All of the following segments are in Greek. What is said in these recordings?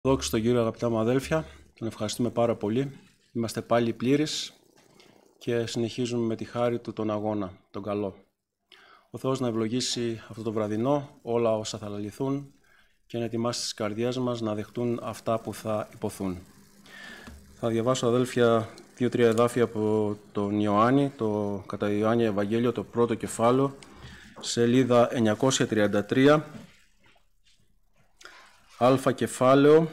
Δόξα στον Κύριο, αγαπητά μου αδέλφια, τον ευχαριστούμε πάρα πολύ. Είμαστε πάλι πλήρεις και συνεχίζουμε με τη χάρη του τον αγώνα, τον καλό. Ο Θεός να ευλογήσει αυτό το βραδινό, όλα όσα θα λαληθούν και να ετοιμάσει τις καρδιές μας να δεχτούν αυτά που θα υποθούν. Θα διαβάσω, αδέλφια, 2-3 εδάφια από τον Ιωάννη, το κατά Ιωάννη Ευαγγέλιο, το πρώτο κεφάλαιο, σελίδα 933, α κεφάλαιο,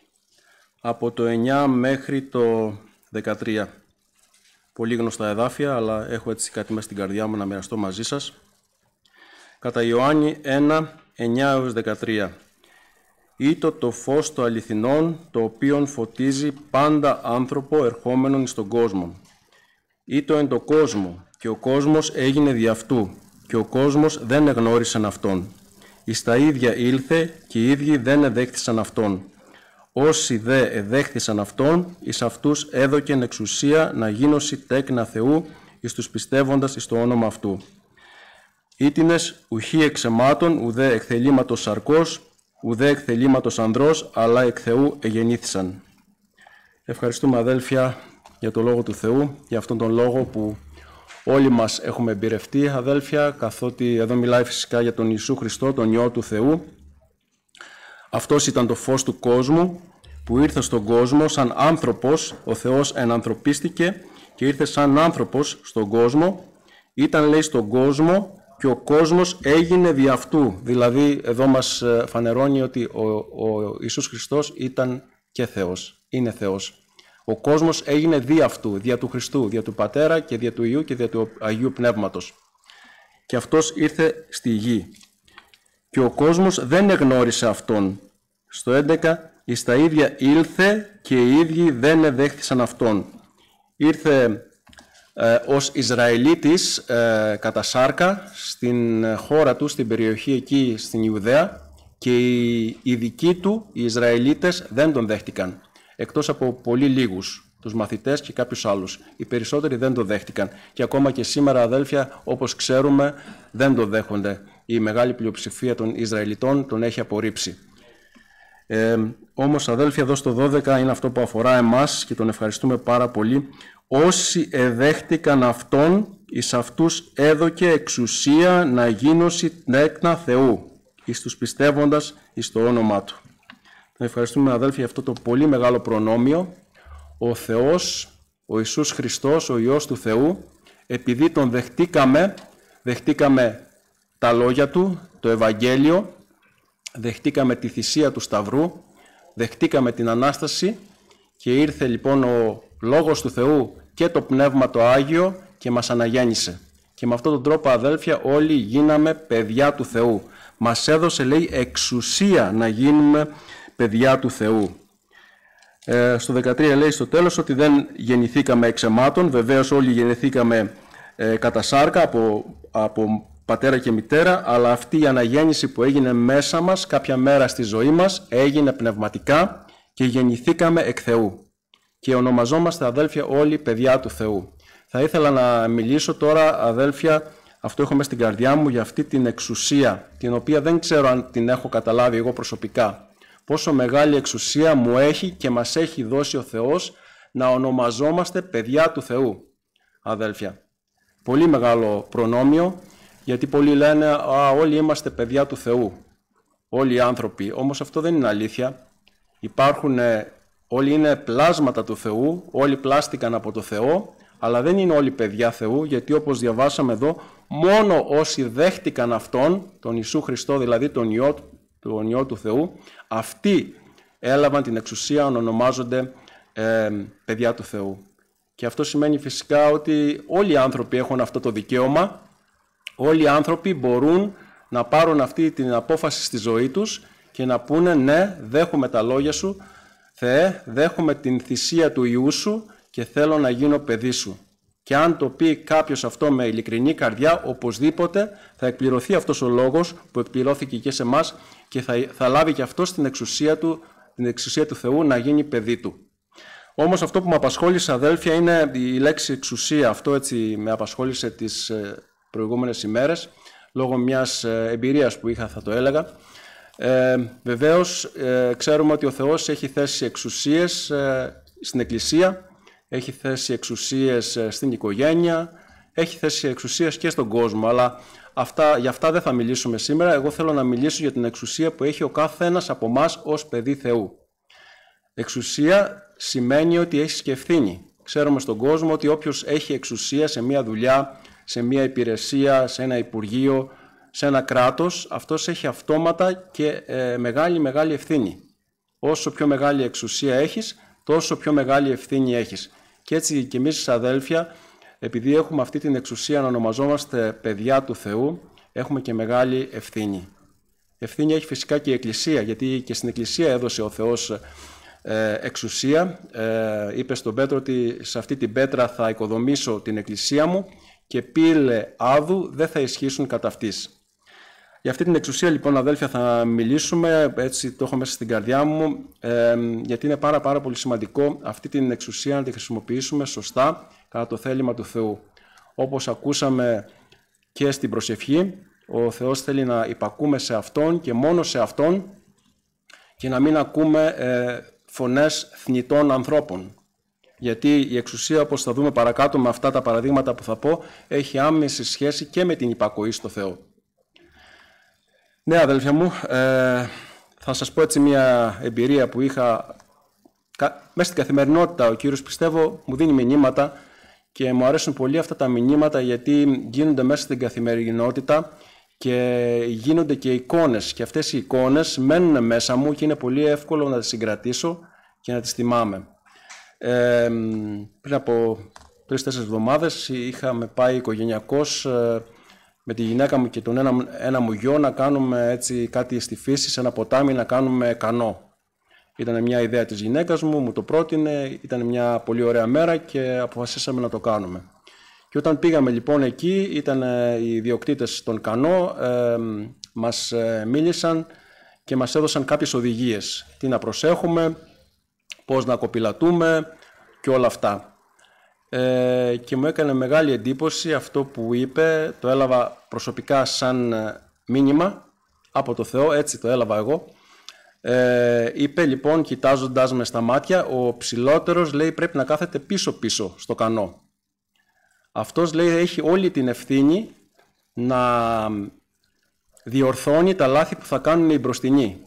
από το 9 μέχρι το 13. Πολύ γνωστά εδάφια, αλλά έχω έτσι κάτι μέσα στην καρδιά μου να μοιραστώ μαζί σας. Κατά Ιωάννη 1, 9 έως 13. «Ήτο το φως το αληθινόν, το οποίον φωτίζει πάντα άνθρωπο ερχόμενον στον κόσμο. Ήτο εν το κόσμο, και ο κόσμος έγινε δι' αυτού, και ο κόσμος δεν εγνώρισαν αυτόν. Εις τα ίδια ήλθε, και οι ίδιοι δεν εδέχθησαν αυτόν. Όσοι δε εδέχθησαν αυτόν, εις αυτούς έδωκεν εξουσία να γίνωσι τέκνα Θεού, εις τους πιστεύοντας εις το όνομα αυτού. Ήτινες ουχή εξαιμάτων, ουδέ εκθελήματος σαρκός, ουδέ εκθελήματος ανδρός, αλλά εκ Θεού εγεννήθησαν». Ευχαριστούμε, αδέλφια, για το Λόγο του Θεού, για αυτόν τον Λόγο που όλοι μας έχουμε εμπειρευτεί, αδέλφια, καθότι εδώ μιλάει φυσικά για τον Ιησού Χριστό, τον Υιό του Θεού. Αυτός ήταν το φως του κόσμου, που ήρθε στον κόσμο σαν άνθρωπος. Ο Θεός ενανθρωπίστηκε και ήρθε σαν άνθρωπος στον κόσμο. Ήταν, λέει, στον κόσμο και ο κόσμος έγινε δι' αυτού. Δηλαδή, εδώ μας φανερώνει ότι ο Ιησούς Χριστός ήταν και Θεός, είναι Θεός. Ο κόσμος έγινε δι' αυτού, δια του Χριστού, δια του Πατέρα και δια του Υιού και δια του Αγίου Πνεύματος. Και αυτός ήρθε στη γη. Και ο κόσμος δεν εγνώρισε αυτόν. Στο 11, εις τα ίδια ήλθε και οι ίδιοι δεν εδέχθησαν αυτόν. Ήρθε ως Ισραηλίτης κατά σάρκα στην χώρα του, στην περιοχή εκεί στην Ιουδαία, και οι δικοί του, οι Ισραηλίτες, δεν τον δέχτηκαν. Εκτός από πολύ λίγους, τους μαθητές και κάποιους άλλους. Οι περισσότεροι δεν τον δέχτηκαν. Και ακόμα και σήμερα, αδέλφια, όπως ξέρουμε, δεν τον δέχονται. Η μεγάλη πλειοψηφία των Ισραηλιτών τον έχει απορρίψει. Όμως, αδέλφια, εδώ στο 12 είναι αυτό που αφορά εμάς και τον ευχαριστούμε πάρα πολύ. «Όσοι εδέχτηκαν αυτόν, εις αυτούς έδωκε εξουσία να γίνωσι τέκνα Θεού, εις τους πιστεύοντας εις το όνομά Του». Τον ευχαριστούμε, αδέλφια, για αυτό το πολύ μεγάλο προνόμιο. Ο Θεός, ο Ιησούς Χριστός, ο Υιός του Θεού, επειδή τον δεχτήκαμε τα λόγια Του, το Ευαγγέλιο, δεχτήκαμε τη θυσία του Σταυρού, δεχτήκαμε την Ανάσταση και ήρθε λοιπόν ο Λόγος του Θεού και το Πνεύμα το Άγιο και μας αναγέννησε. Και με αυτόν τον τρόπο, αδέλφια, όλοι γίναμε παιδιά του Θεού. Μας έδωσε, λέει, εξουσία να γίνουμε παιδιά του Θεού. Στο 13 λέει στο τέλος ότι δεν γεννηθήκαμε εξ αιμάτων. Βεβαίως όλοι γεννηθήκαμε κατά σάρκα από πατέρα και μητέρα, αλλά αυτή η αναγέννηση που έγινε μέσα μας κάποια μέρα στη ζωή μας έγινε πνευματικά και γεννηθήκαμε εκ Θεού. Και ονομαζόμαστε, αδέλφια, όλοι παιδιά του Θεού. Θα ήθελα να μιλήσω τώρα, αδέλφια, αυτό έχω μέσα στην καρδιά μου, για αυτή την εξουσία, την οποία δεν ξέρω αν την έχω καταλάβει εγώ προσωπικά. Πόσο μεγάλη εξουσία μου έχει και μας έχει δώσει ο Θεός να ονομαζόμαστε παιδιά του Θεού, αδέλφια. Πολύ μεγάλο προνόμιο, γιατί πολλοί λένε όλοι είμαστε παιδιά του Θεού, όλοι οι άνθρωποι. Όμως αυτό δεν είναι αλήθεια. Όλοι είναι πλάσματα του Θεού, όλοι πλάστηκαν από το Θεό, αλλά δεν είναι όλοι παιδιά Θεού, γιατί όπως διαβάσαμε εδώ, μόνο όσοι δέχτηκαν Αυτόν, τον Ιησού Χριστό, δηλαδή τον Υιό του Θεού, αυτοί έλαβαν την εξουσία να ονομάζονται παιδιά του Θεού. Και αυτό σημαίνει φυσικά ότι όλοι οι άνθρωποι έχουν αυτό το δικαίωμα. Όλοι οι άνθρωποι μπορούν να πάρουν αυτή την απόφαση στη ζωή τους και να πούνε ναι, δέχομαι τα λόγια Σου, Θεέ, δέχομαι την θυσία του Υιού Σου και θέλω να γίνω παιδί Σου. Και αν το πει κάποιος αυτό με ειλικρινή καρδιά, οπωσδήποτε θα εκπληρωθεί αυτός ο λόγος που εκπληρώθηκε και σε εμάς και θα λάβει και αυτός την εξουσία του Θεού να γίνει παιδί Του. Όμως αυτό που με απασχόλησε, αδέλφια, είναι η λέξη εξουσία. Αυτό έτσι με απασχόλησε τις προηγούμενες ημέρες, λόγω μιας εμπειρίας που είχα, θα το έλεγα. Βεβαίως, ξέρουμε ότι ο Θεός έχει θέσει εξουσίες στην Εκκλησία, έχει θέσει εξουσίες στην οικογένεια, έχει θέσει εξουσίες και στον κόσμο, αλλά για αυτά δεν θα μιλήσουμε σήμερα. Εγώ θέλω να μιλήσω για την εξουσία που έχει ο κάθε ένας από εμάς ως παιδί Θεού. Εξουσία σημαίνει ότι έχεις και ευθύνη. Ξέρουμε στον κόσμο ότι όποιος έχει εξουσία σε μια δουλειά, σε μια υπηρεσία, σε ένα υπουργείο, σε ένα κράτος, αυτός έχει αυτόματα και μεγάλη ευθύνη. Όσο πιο μεγάλη εξουσία έχεις, τόσο πιο μεγάλη ευθύνη έχεις. Και έτσι και εμείς αδέλφια, επειδή έχουμε αυτή την εξουσία να ονομαζόμαστε παιδιά του Θεού, έχουμε και μεγάλη ευθύνη. Ευθύνη έχει φυσικά και η Εκκλησία, γιατί και στην Εκκλησία έδωσε ο Θεός εξουσία. Είπε στον Πέτρο ότι σε αυτή την πέτρα θα οικοδομήσω την Εκκλησία μου και πύλε άδου δεν θα ισχύσουν κατά αυτής. Για αυτή την εξουσία λοιπόν αδέλφια θα μιλήσουμε, έτσι το έχω μέσα στην καρδιά μου, γιατί είναι πάρα πολύ σημαντικό αυτή την εξουσία να τη χρησιμοποιήσουμε σωστά κατά το θέλημα του Θεού. Όπως ακούσαμε και στην προσευχή, ο Θεός θέλει να υπακούμε σε Αυτόν και μόνο σε Αυτόν και να μην ακούμε φωνές θνητών ανθρώπων. Γιατί η εξουσία, όπως θα δούμε παρακάτω με αυτά τα παραδείγματα που θα πω, έχει άμεση σχέση και με την υπακοή στο Θεό. Ναι, αδέλφια μου, θα σας πω έτσι μια εμπειρία που είχα μέσα στην καθημερινότητα. Ο Κύριος, πιστεύω, μου δίνει μηνύματα και μου αρέσουν πολύ αυτά τα μηνύματα γιατί γίνονται μέσα στην καθημερινότητα και γίνονται και εικόνες. Και αυτές οι εικόνες μένουν μέσα μου και είναι πολύ εύκολο να τις συγκρατήσω και να τις θυμάμαι. Πριν από 3-4 εβδομάδες είχαμε πάει οικογενειακώς με τη γυναίκα μου και τον ένα μου γιο να κάνουμε έτσι κάτι στη φύση, σε ένα ποτάμι, να κάνουμε κανό. Ήταν μια ιδέα της γυναίκας μου, μου το πρότεινε, ήταν μια πολύ ωραία μέρα και αποφασίσαμε να το κάνουμε. Και όταν πήγαμε λοιπόν εκεί, ήταν οι ιδιοκτήτες των κανό, μας μίλησαν και μας έδωσαν κάποιες οδηγίες. Τι να προσέχουμε, πώς να κοπηλατούμε και όλα αυτά. Και μου έκανε μεγάλη εντύπωση αυτό που είπε, το έλαβα προσωπικά σαν μήνυμα από το Θεό, έτσι το έλαβα εγώ. Είπε λοιπόν, κοιτάζοντας με στα μάτια, ο ψηλότερος λέει πρέπει να κάθεται πίσω στο κανό. Αυτός λέει έχει όλη την ευθύνη να διορθώνει τα λάθη που θα κάνουν οι μπροστινοί.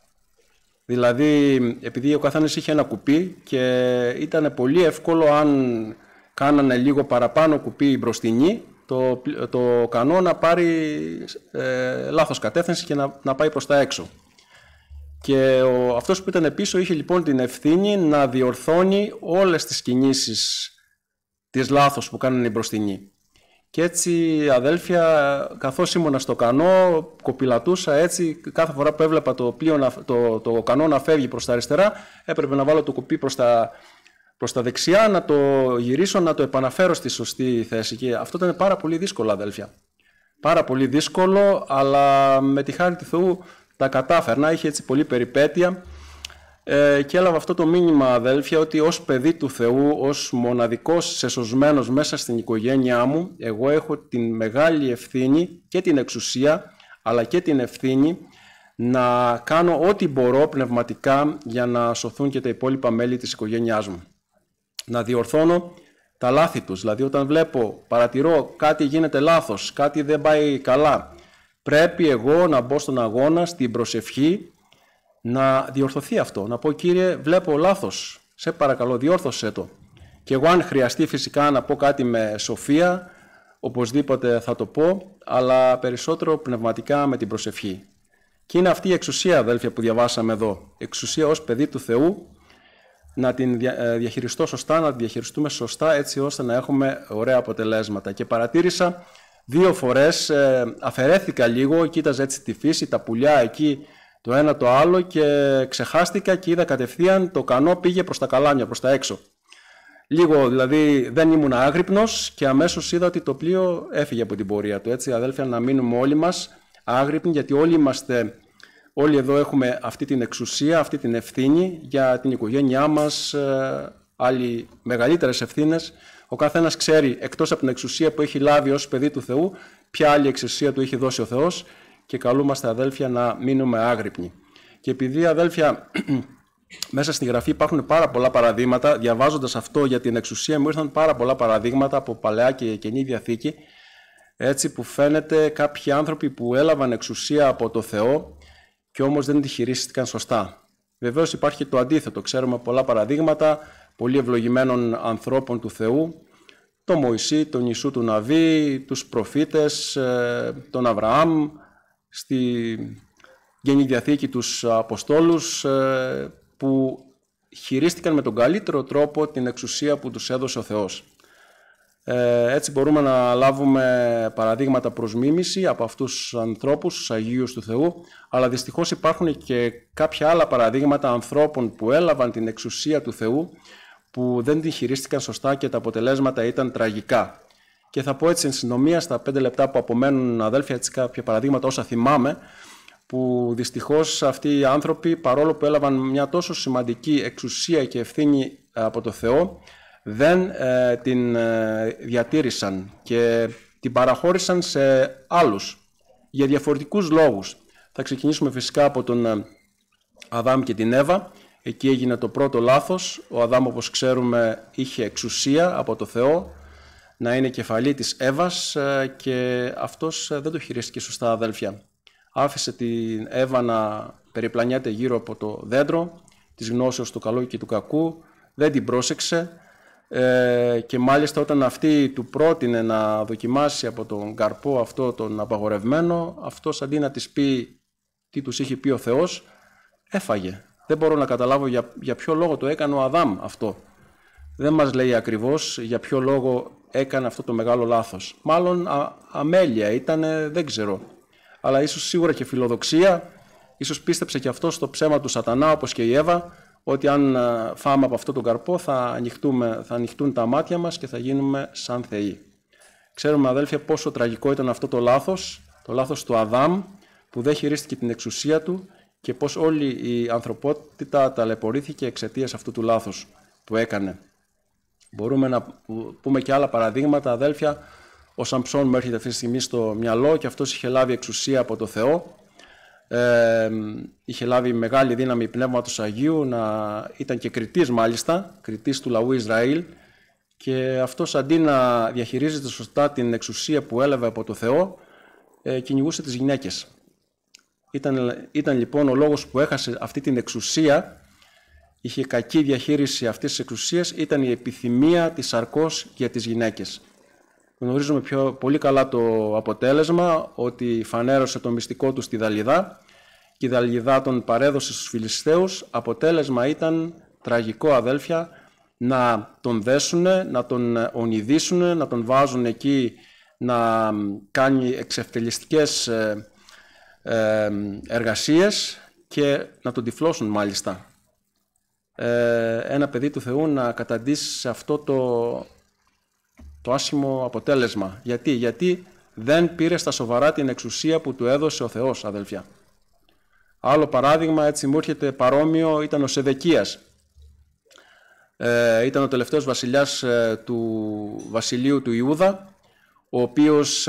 Δηλαδή, επειδή ο καθένας είχε ένα κουπί και ήταν πολύ εύκολο αν κάνανε λίγο παραπάνω κουπί οι μπροστινοί, το κανό να πάρει λάθος κατεύθυνση και να πάει προς τα έξω. Και αυτός που ήταν πίσω είχε λοιπόν την ευθύνη να διορθώνει όλες τις κινήσεις της λάθος που κάνανε οι μπροστινοί. Και έτσι, αδέλφια, καθώς ήμουνα στο κανό, κοπηλατούσα έτσι, κάθε φορά που έβλεπα το κανό να φεύγει προς τα αριστερά, έπρεπε να βάλω το κουπί προς τα δεξιά, να το γυρίσω, να το επαναφέρω στη σωστή θέση. Και αυτό ήταν πάρα πολύ δύσκολο, αδέλφια. Πάρα πολύ δύσκολο, αλλά με τη χάρη του Θεού τα κατάφερνα, είχε έτσι πολύ περιπέτεια. Και έλαβα αυτό το μήνυμα, αδέλφια, ότι ως παιδί του Θεού, ως μοναδικός εσωσμένος μέσα στην οικογένειά μου, εγώ έχω την μεγάλη ευθύνη και την εξουσία, αλλά και την ευθύνη να κάνω ό,τι μπορώ πνευματικά για να σωθούν και τα υπόλοιπα μέλη της οικογένειάς μου. Να διορθώνω τα λάθη τους, δηλαδή όταν παρατηρώ κάτι γίνεται λάθος, κάτι δεν πάει καλά, πρέπει εγώ να μπω στον αγώνα, στην προσευχή, να διορθωθεί αυτό. Να πω, Κύριε, βλέπω λάθος, σε παρακαλώ διόρθωσέ το. Και εγώ αν χρειαστεί φυσικά να πω κάτι με σοφία, οπωσδήποτε θα το πω, αλλά περισσότερο πνευματικά με την προσευχή. Και είναι αυτή η εξουσία, αδέλφια, που διαβάσαμε εδώ. Εξουσία ως παιδί του Θεού, να την διαχειριστώ σωστά, να την διαχειριστούμε σωστά, έτσι ώστε να έχουμε ωραία αποτελέσματα. Και παρατήρησα 2 φορές, αφαιρέθηκα λίγο, κοίταζα έτσι τη φύση, τα πουλιά εκεί, το ένα το άλλο και ξεχάστηκα και είδα κατευθείαν το κανό πήγε προς τα καλάμια, προς τα έξω. Λίγο δηλαδή δεν ήμουν άγρυπνος και αμέσως είδα ότι το πλοίο έφυγε από την πορεία του. Έτσι, αδέλφια, να μείνουμε όλοι μας άγρυπνοι, γιατί όλοι εδώ έχουμε αυτή την εξουσία, αυτή την ευθύνη για την οικογένειά μας, άλλοι μεγαλύτερες ευθύνες. Ο καθένας ξέρει, εκτός από την εξουσία που έχει λάβει ως παιδί του Θεού, ποια άλλη εξουσία του έχει δώσει ο Θεός και καλούμαστε, αδέλφια, να μείνουμε άγρυπνοι. Και επειδή, αδέλφια, μέσα στη Γραφή υπάρχουν πάρα πολλά παραδείγματα, διαβάζοντας αυτό για την εξουσία μου ήρθαν πάρα πολλά παραδείγματα από Παλαιά και Καινή Διαθήκη, έτσι που φαίνεται κάποιοι άνθρωποι που έλαβαν εξουσία από το Θεό και όμως δεν τη χειρίστηκαν σωστά. Βεβαίως υπάρχει το αντίθετο, ξέρουμε πολλά παραδείγματα πολύ ευλογημένων ανθρώπων του Θεού, τον Μωυσή, τον Ιησού του Ναβί, τους προφήτες, τον Αβραάμ, στη Καινή Διαθήκη τους Αποστόλους, που χειρίστηκαν με τον καλύτερο τρόπο την εξουσία που τους έδωσε ο Θεός. Έτσι μπορούμε να λάβουμε παραδείγματα προς μίμηση από αυτούς τους ανθρώπους, τους Αγίους του Θεού, αλλά δυστυχώς υπάρχουν και κάποια άλλα παραδείγματα ανθρώπων που έλαβαν την εξουσία του Θεού, που δεν την χειρίστηκαν σωστά και τα αποτελέσματα ήταν τραγικά. Και θα πω έτσι εν συντομία στα 5 λεπτά που απομένουν, αδέλφια, έτσι κάποια παραδείγματα όσα θυμάμαι, που δυστυχώς αυτοί οι άνθρωποι, παρόλο που έλαβαν μια τόσο σημαντική εξουσία και ευθύνη από το Θεό, δεν την διατήρησαν και την παραχώρησαν σε άλλους για διαφορετικούς λόγους. Θα ξεκινήσουμε φυσικά από τον Αδάμ και την Εύα. Εκεί έγινε το πρώτο λάθος. Ο Αδάμ, όπως ξέρουμε, είχε εξουσία από το Θεό να είναι κεφαλή της Εύας και αυτός δεν το χειρίστηκε σωστά, αδέλφια. Άφησε την Εύα να περιπλανιέται γύρω από το δέντρο της γνώσεως του καλού και του κακού, δεν την πρόσεξε και μάλιστα όταν αυτή του πρότεινε να δοκιμάσει από τον καρπό αυτό τον απαγορευμένο, αυτός αντί να της πει τι τους είχε πει ο Θεός, έφαγε. Δεν μπορώ να καταλάβω για ποιο λόγο το έκανε ο Αδάμ αυτό. Δεν μας λέει ακριβώς για ποιο λόγο έκανε αυτό το μεγάλο λάθος. Μάλλον αμέλεια ήτανε, δεν ξέρω. Αλλά ίσως σίγουρα και φιλοδοξία, ίσως πίστεψε και αυτό στο ψέμα του σατανά, όπως και η Εύα, ότι αν φάμε από αυτό τον καρπό θα ανοιχτούν τα μάτια μας και θα γίνουμε σαν θεοί. Ξέρουμε, αδέλφια, πόσο τραγικό ήταν αυτό το λάθος του Αδάμ, που δεν χειρίστηκε την εξουσία του και πώς όλη η ανθρωπότητα ταλαιπωρήθηκε εξαιτίας αυτού του λάθους που έκανε. Μπορούμε να πούμε και άλλα παραδείγματα, αδέλφια. Ο Σαμψόν μου έρχεται αυτή τη στιγμή στο μυαλό και αυτός είχε λάβει εξουσία από το Θεό. Είχε λάβει μεγάλη δύναμη Πνεύματος Αγίου, ήταν και κριτής μάλιστα, κριτής του λαού Ισραήλ, και αυτός αντί να διαχειρίζεται σωστά την εξουσία που έλαβε από το Θεό, κυνηγούσε τις γυναίκες. Ήταν λοιπόν ο λόγος που έχασε αυτή την εξουσία, είχε κακή διαχείριση αυτής της εξουσίας, ήταν η επιθυμία της σαρκός για τις γυναίκες. Γνωρίζουμε πολύ καλά το αποτέλεσμα, ότι φανέρωσε το μυστικό του στη Δαλιδά και η Δαλιδά τον παρέδωσε στους Φιλιστέους. Αποτέλεσμα ήταν τραγικό, αδέλφια, να τον δέσουνε, να τον ονειδήσουνε, να τον βάζουν εκεί να κάνει εξευτελιστικές εργασίες και να τον τυφλώσουν μάλιστα. Ένα παιδί του Θεού να καταντήσει σε αυτό το άσχημο αποτέλεσμα. Γιατί δεν πήρε στα σοβαρά την εξουσία που του έδωσε ο Θεός, αδελφιά. Άλλο παράδειγμα, έτσι μου έρχεται παρόμοιο, ήταν ο Σεδεκίας. Ήταν ο τελευταίος βασιλιάς του βασιλείου του Ιούδα, ο οποίος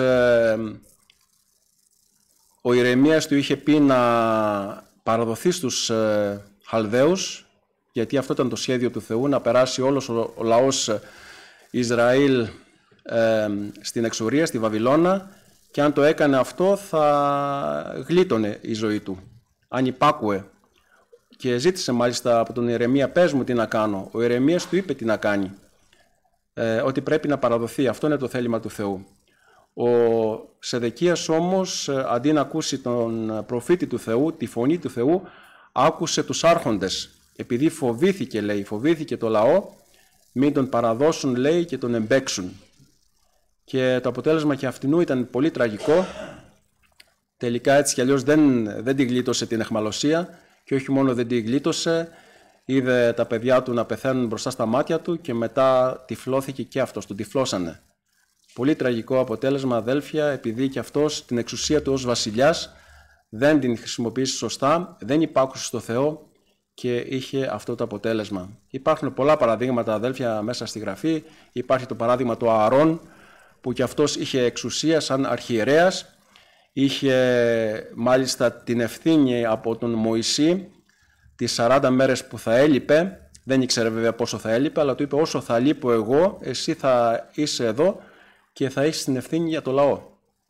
ο Ιερεμίας του είχε πει να παραδοθεί στους Χαλδαίους, γιατί αυτό ήταν το σχέδιο του Θεού, να περάσει όλος ο λαός Ισραήλ στην εξορία, στη Βαβυλώνα, και αν το έκανε αυτό θα γλίτωνε η ζωή του, αν υπάκουε. Και ζήτησε μάλιστα από τον Ιερεμία, πες μου τι να κάνω. Ο Ιερεμίας του είπε τι να κάνει, ότι πρέπει να παραδοθεί. Αυτό είναι το θέλημα του Θεού. Ο Σεδεκίας όμως, αντί να ακούσει τον προφήτη του Θεού, τη φωνή του Θεού, άκουσε τους άρχοντες. Επειδή φοβήθηκε, λέει, φοβήθηκε το λαό, μην τον παραδώσουν, λέει, και τον εμπέξουν. Και το αποτέλεσμα και αυτινού ήταν πολύ τραγικό. Τελικά έτσι κι αλλιώς δεν τη γλίτωσε την αιχμαλωσία, και όχι μόνο δεν τη γλίτωσε, είδε τα παιδιά του να πεθαίνουν μπροστά στα μάτια του και μετά τυφλώθηκε και αυτός, τον τυφλώσανε. Πολύ τραγικό αποτέλεσμα, αδέλφια, επειδή και αυτός την εξουσία του ως βασιλιάς δεν την χρησιμοποίησε σωστά, δεν υπάκουσε στο Θεό και είχε αυτό το αποτέλεσμα. Υπάρχουν πολλά παραδείγματα, αδέλφια, μέσα στη Γραφή. Υπάρχει το παράδειγμα του Ααρών, που και αυτός είχε εξουσία σαν αρχιερέας είχε μάλιστα την ευθύνη από τον Μωυσή τις 40 μέρες που θα έλειπε. Δεν ήξερε βέβαια πόσο θα έλειπε, αλλά του είπε όσο θα λείπω εγώ, εσύ θα είσαι εδώ και θα έχεις την ευθύνη για το λαό.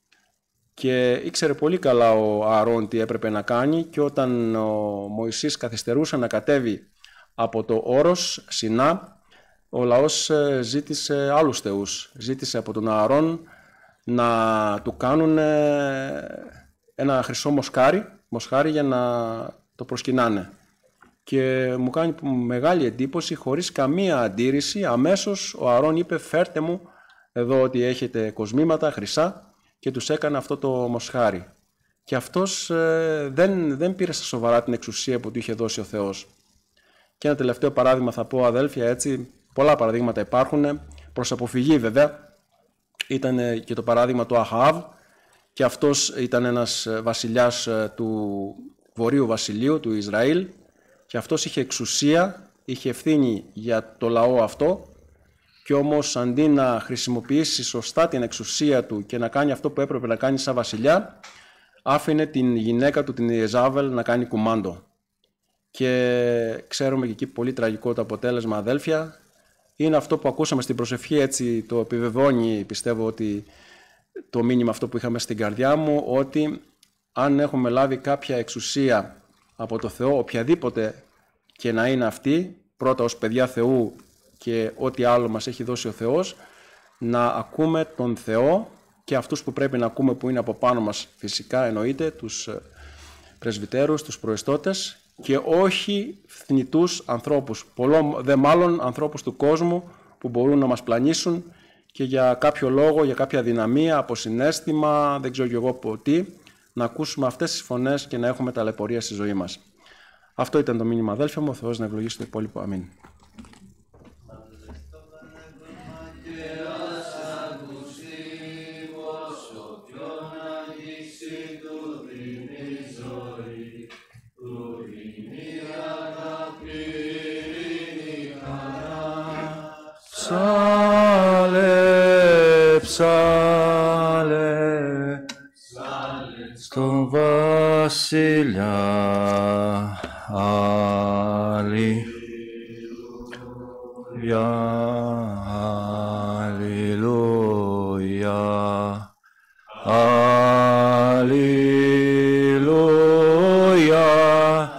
Και ήξερε πολύ καλά ο Ααρών τι έπρεπε να κάνει, και όταν ο Μωυσής καθυστερούσε να κατέβει από το όρος Σινά, ο λαός ζήτησε άλλους θεούς. Ζήτησε από τον Ααρών να του κάνουν ένα χρυσό μοσχάρι για να το προσκυνάνε. Και μου κάνει μεγάλη εντύπωση, χωρίς καμία αντίρρηση, αμέσως ο Ααρών είπε φέρτε μου εδώ ότι έχετε κοσμήματα χρυσά, και τους έκανε αυτό το μοσχάρι. Και αυτός δεν πήρε στα σοβαρά την εξουσία που του είχε δώσει ο Θεός. Και ένα τελευταίο παράδειγμα θα πω, αδέλφια, έτσι, πολλά παραδείγματα υπάρχουν, προς αποφυγή βέβαια. Ήταν και το παράδειγμα του Αχαάβ, και αυτός ήταν ένας βασιλιάς του Βορείου Βασιλείου, του Ισραήλ, και αυτός είχε εξουσία, είχε ευθύνη για το λαό αυτό, και όμως αντί να χρησιμοποιήσει σωστά την εξουσία του και να κάνει αυτό που έπρεπε να κάνει σαν βασιλιά, άφηνε την γυναίκα του, την Ιεζάβελ, να κάνει κουμάντο. Και ξέρουμε και εκεί πολύ τραγικό το αποτέλεσμα, αδέλφια. Είναι αυτό που ακούσαμε στην προσευχή, έτσι το επιβεβαιώνει, πιστεύω, ότι το μήνυμα αυτό που είχαμε στην καρδιά μου, ότι αν έχουμε λάβει κάποια εξουσία από το Θεό, οποιαδήποτε και να είναι αυτή, πρώτα ως παιδιά Θεού και ό,τι άλλο μας έχει δώσει ο Θεός, να ακούμε τον Θεό και αυτούς που πρέπει να ακούμε, που είναι από πάνω μας, φυσικά εννοείται, τους πρεσβυτέρους, τους προεστώτες, και όχι θνητούς ανθρώπους, πολλών δε μάλλον ανθρώπους του κόσμου που μπορούν να μας πλανήσουν και για κάποιο λόγο, για κάποια δυναμία, από συναίσθημα, δεν ξέρω κι εγώ τι, να ακούσουμε αυτές τις φωνές και να έχουμε ταλαιπωρία στη ζωή μας. Αυτό ήταν το μήνυμα, αδέλφια μου. Ο Θεός να ευλογήσει το υπόλοιπο. Αμήν. Ψάλε, ψάλε, στον βασιλιά, αλληλούια, αλληλούια, αλληλούια,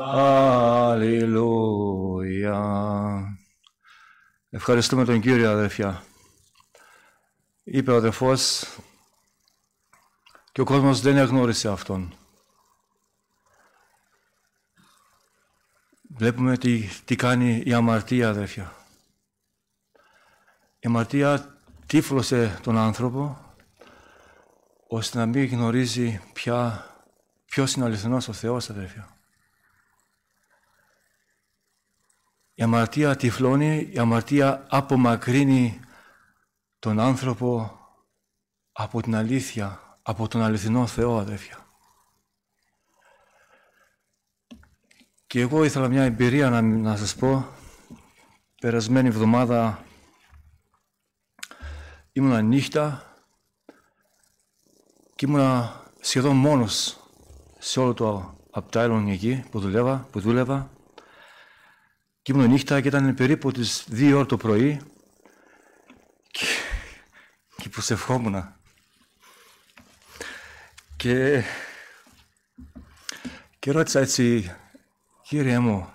αλληλούια. Ευχαριστούμε τον Κύριο, αδερφιά. Είπε ο αδερφός, και ο κόσμος δεν εγνώρισε Αυτόν. Βλέπουμε τι κάνει η αμαρτία, αδερφιά. Η αμαρτία τύφλωσε τον άνθρωπο, ώστε να μην γνωρίζει πια ποιος είναι αληθινός ο Θεός, αδερφιά. Η αμαρτία τυφλώνει, η αμαρτία απομακρύνει τον άνθρωπο από την αλήθεια, από τον αληθινό Θεό, αδέρφια. Και εγώ ήθελα μια εμπειρία να σας πω. Περασμένη εβδομάδα ήμουνα νύχτα και ήμουνα σχεδόν μόνος σε όλο το απτάιλον εκεί που δούλευα. Και ήμουν νύχτα και ήταν περίπου τις 2 ώρες το πρωί και προσευχόμουν. Και ρώτησα έτσι, Κύριε μου,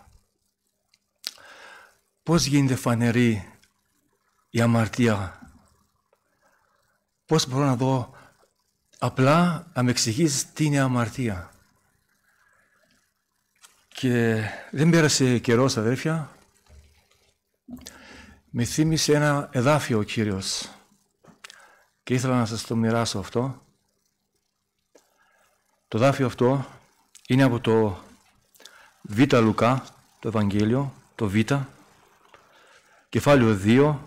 πώς γίνεται φανερή η αμαρτία? Πώς μπορώ να δω απλά να με εξηγήσεις τι είναι αμαρτία? Και δεν πέρασε καιρός, αδέρφια, με θύμισε ένα εδάφιο ο Κύριος και ήθελα να σας το μοιράσω αυτό. Το εδάφιο αυτό είναι από το Β' Λουκά, το Ευαγγέλιο, το Β, κεφάλαιο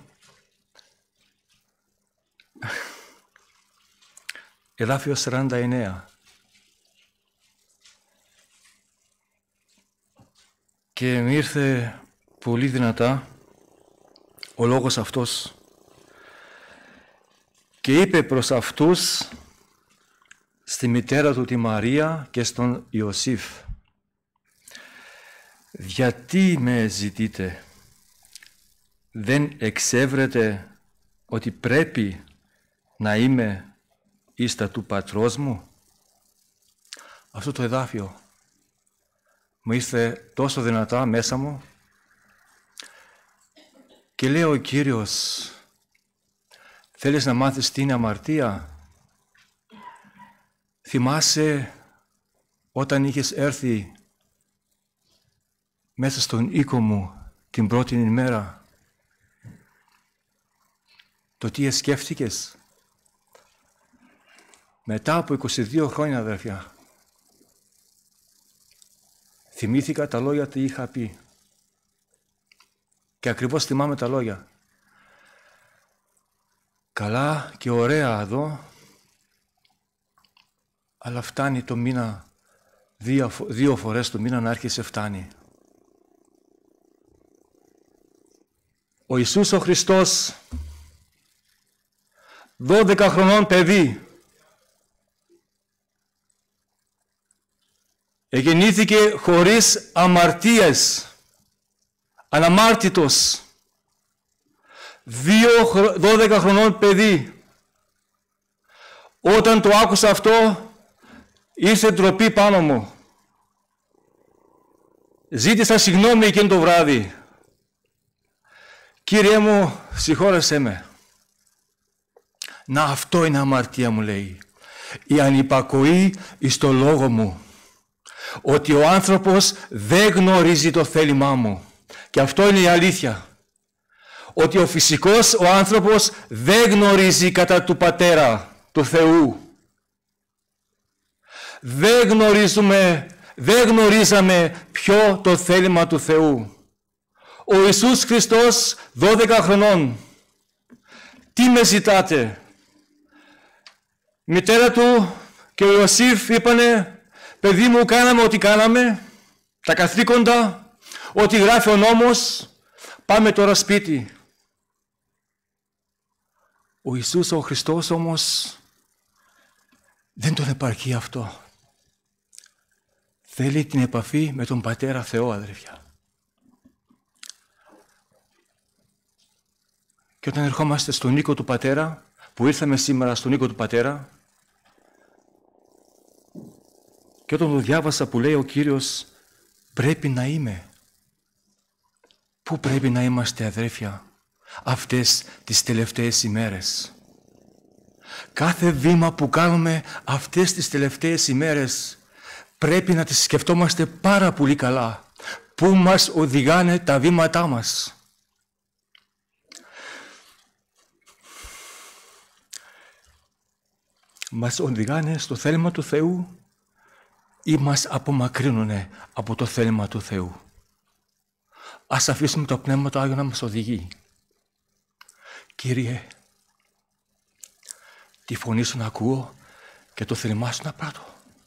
2, εδάφιο 49. Και μου ήρθε πολύ δυνατά ο λόγος αυτός και είπε προς αυτούς στη μητέρα του τη Μαρία και στον Ιωσήφ. Γιατί με ζητείτε? Δεν εξεύρετε ότι πρέπει να είμαι ίστα του πατρός μου? Αυτό το εδάφιο μου ήρθε τόσο δυνατά μέσα μου και λέει ο Κύριος, θέλεις να μάθεις τι είναι αμαρτία? Θυμάσαι όταν είχες έρθει μέσα στον οίκο μου την πρώτη ημέρα, το τι σκέφτηκες? Μετά από 22 χρόνια, αδερφιά, θυμήθηκα τα λόγια που είχα πει. Και ακριβώς θυμάμαι τα λόγια. Καλά και ωραία εδώ, αλλά φτάνει το μήνα, δύο φορές το μήνα να έρχεσαι, φτάνει. Ο Ιησούς ο Χριστός, 12 χρονών παιδί, εγεννήθηκε χωρίς αμαρτίες, αναμάρτητος, 12 χρονών παιδί. Όταν το άκουσα αυτό, ήρθε ντροπή πάνω μου. Ζήτησα συγγνώμη εκείνο το βράδυ. Κύριε μου, συγχώρεσέ με. Να, αυτό είναι αμαρτία, μου λέει. Η ανυπακοή εις το λόγο μου. Ότι ο άνθρωπος δεν γνωρίζει το θέλημά μου. Και αυτό είναι η αλήθεια. Ότι ο φυσικός ο άνθρωπος δεν γνωρίζει κατά του Πατέρα, του Θεού. Δεν γνωρίζαμε ποιο το θέλημα του Θεού. Ο Ιησούς Χριστός, 12 χρονών. Τι με ζητάτε? Η μητέρα του και ο Ιωσήφ είπανε, παιδί μου, κάναμε ό,τι κάναμε, τα καθήκοντα, ό,τι γράφει ο νόμος, πάμε τώρα σπίτι. Ο Ιησούς ο Χριστός όμως δεν τον επαρκεί αυτό. Θέλει την επαφή με τον Πατέρα Θεό, αδερφιά. Και όταν ερχόμαστε στον οίκο του Πατέρα, που ήρθαμε σήμερα στον οίκο του Πατέρα, και όταν το διάβασα που λέει ο Κύριος, πρέπει να είμαι. Πού πρέπει να είμαστε, αδέρφια, αυτές τις τελευταίες ημέρες? Κάθε βήμα που κάνουμε αυτές τις τελευταίες ημέρες πρέπει να τις σκεφτόμαστε πάρα πολύ καλά. Πού μας οδηγάνε τα βήματά μας? Μας οδηγάνε στο θέλημα του Θεού ή μας απομακρύνουνε από το θέλημα του Θεού? Ας αφήσουμε το Πνεύμα του Άγιο να μας οδηγεί. Κύριε, τη φωνή σου να ακούω και το θέλημά σου να πράττω.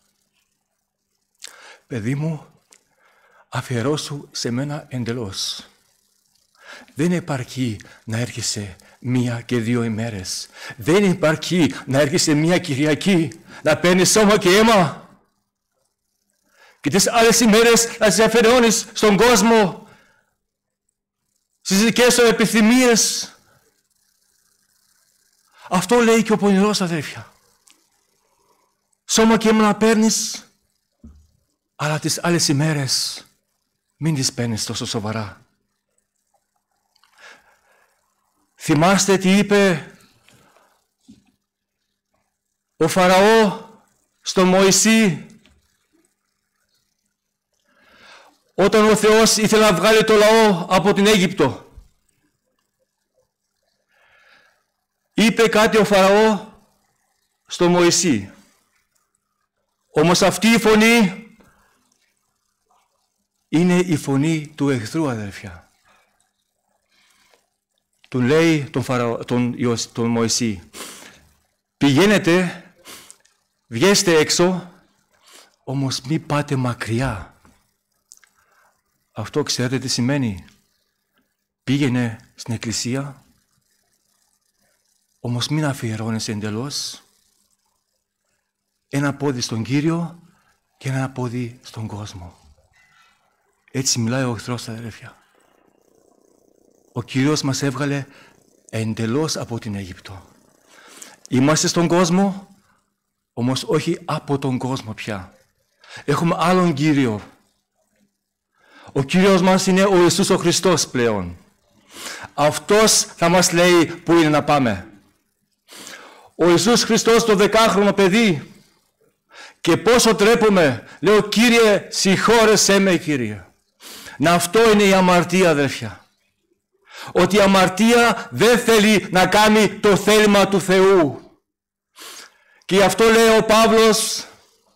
Παιδί μου, αφιερώσου σε μένα εντελώς. Δεν επαρκεί να έρχεσαι 1 και 2 ημέρες. Δεν επαρκεί να έρχεσαι 1 Κυριακή, να παίρνεις σώμα και αίμα και τις άλλες ημέρες να τις αφιερώνεις στον κόσμο, στις δικές σου επιθυμίες. Αυτό λέει και ο πονηρός, αδέρφια. Σώμα και αίμα να παίρνεις, αλλά τις άλλες ημέρες μην τις παίρνεις τόσο σοβαρά. Θυμάστε τι είπε ο Φαραώ στον Μωυσή όταν ο Θεός ήθελε να βγάλει το λαό από την Αίγυπτο? Είπε κάτι ο Φαραώ στον Μωυσή. Όμως αυτή η φωνή είναι η φωνή του εχθρού, αδερφιά. Του λέει τον Μωυσή, πηγαίνετε, βγέστε έξω, όμως μη πάτε μακριά. Αυτό ξέρετε τι σημαίνει? Πήγαινε στην εκκλησία, όμως μην αφιερώνεσαι εντελώς. ένα πόδι στον Κύριο και ένα πόδι στον κόσμο. Έτσι μιλάει ο εχθρός, αδερφιά. Ο Κύριος μας έβγαλε εντελώς από την Αίγυπτο. Είμαστε στον κόσμο, όμως όχι από τον κόσμο πια. Έχουμε άλλον Κύριο. Ο Κύριος μας είναι ο Ιησούς ο Χριστός πλέον. Αυτός θα μας λέει πού είναι να πάμε. Ο Ιησούς Χριστός το 10χρονο παιδί. Και πόσο τρέπομαι, λέω, Κύριε, συγχώρεσέ με, Κύριε. Να αυτό είναι η αμαρτία, αδέρφια. Ότι η αμαρτία δεν θέλει να κάνει το θέλημα του Θεού. Και γι' αυτό λέει ο Παύλος,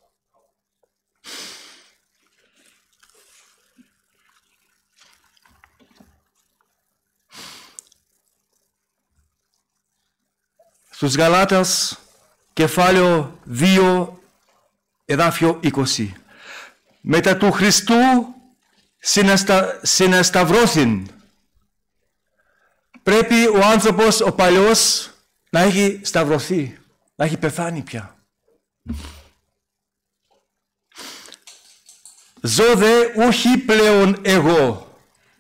στους Γαλάτας, κεφάλαιο 2, εδάφιο 20. Μετά του Χριστού συνασταυρώθην. Πρέπει ο άνθρωπος, ο παλιός, να έχει σταυρωθεί, να έχει πεθάνει πια. Ζω δε ούχι πλέον εγώ.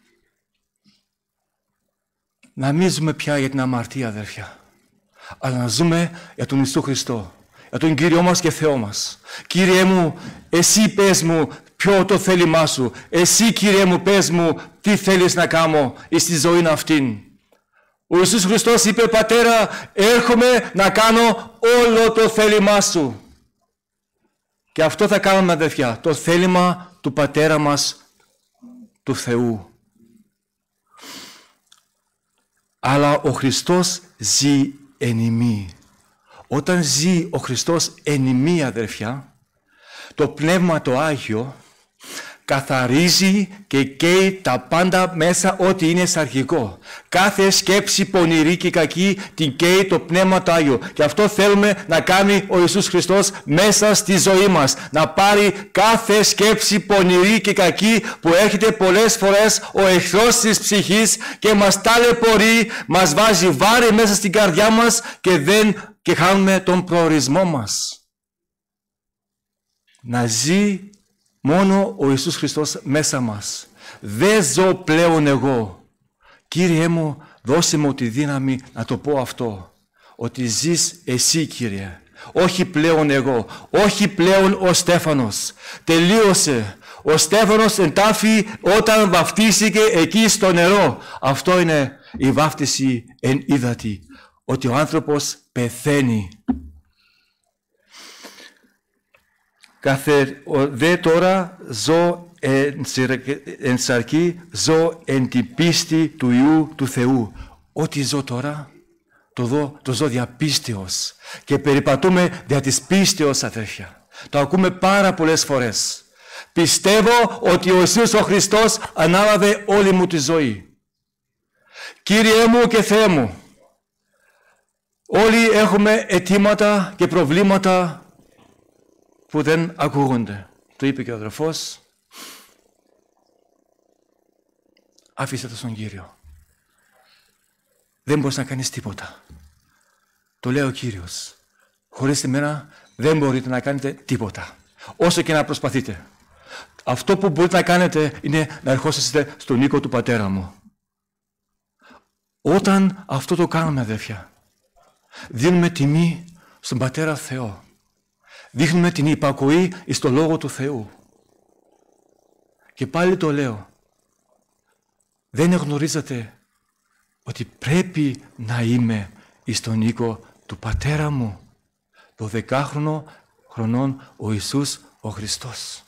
Να μην ζούμε πια για την αμαρτία, αδέρφια, αλλά να ζούμε για τον Ιησού Χριστό, για τον Κύριο μας και Θεό μας. Κύριε μου, εσύ πες μου ποιο το θέλημά σου. Εσύ, Κύριε μου, πες μου τι θέλεις να κάνω στη ζωή αυτήν. Ο Ιησούς Χριστός είπε, Πατέρα, έρχομαι να κάνω όλο το θέλημά σου. Και αυτό θα κάνουμε, αδερφιά, το θέλημα του Πατέρα μας, του Θεού. Αλλά ο Χριστός ζει εν ημί. Όταν ζει ο Χριστός εν ημί, αδερφιά, το Πνεύμα το Άγιο καθαρίζει και καίει τα πάντα μέσα ό,τι είναι σαρκικό. Κάθε σκέψη πονηρή και κακή την καίει το Πνεύμα το Άγιο. Και αυτό θέλουμε να κάνει ο Ιησούς Χριστός μέσα στη ζωή μας. Να πάρει κάθε σκέψη πονηρή και κακή που έρχεται πολλές φορές ο εχθρός της ψυχής και μας ταλαιπωρεί, μας βάζει βάρη μέσα στην καρδιά μας και χάνουμε τον προορισμό μας. Να ζει μόνο ο Ιησούς Χριστός μέσα μας. Δεν ζω πλέον εγώ. Κύριε μου, δώσε μου τη δύναμη να το πω αυτό. Ότι ζεις εσύ, Κύριε. Όχι πλέον εγώ. Όχι πλέον ο Στέφανος. Τελείωσε. Ο Στέφανος εντάφη όταν βαφτίστηκε εκεί στο νερό. Αυτό είναι η βάφτιση εν ύδατι. Ότι ο άνθρωπος πεθαίνει. Δε τώρα ζω εν σαρκή, ζω εν την πίστη του Υιού του Θεού. Ό,τι ζω τώρα, το ζω δια πίστεως. Και περιπατούμε δια της πίστεως, αδέρφια. Το ακούμε πάρα πολλές φορές. Πιστεύω ότι ο Ιησούς ο Χριστός ανάλαβε όλη μου τη ζωή. Κύριε μου και Θεέ μου, όλοι έχουμε αιτήματα και προβλήματα που δεν ακούγονται. Το είπε και ο αδερφός. Άφησε το στον Κύριο. Δεν μπορείς να κάνεις τίποτα. Το λέει ο Κύριος. Χωρίς εμένα δεν μπορείτε να κάνετε τίποτα. Όσο και να προσπαθείτε. Αυτό που μπορείτε να κάνετε είναι να ερχόσαστε στον οίκο του Πατέρα μου. Όταν αυτό το κάνουμε, αδέρφια, δίνουμε τιμή στον Πατέρα Θεό. Δείχνουμε την υπακοή στο Λόγο του Θεού. Και πάλι το λέω. Δεν γνωρίζετε ότι πρέπει να είμαι στον οίκο του Πατέρα μου. Το 10χρονο χρονών ο Ιησούς ο Χριστός.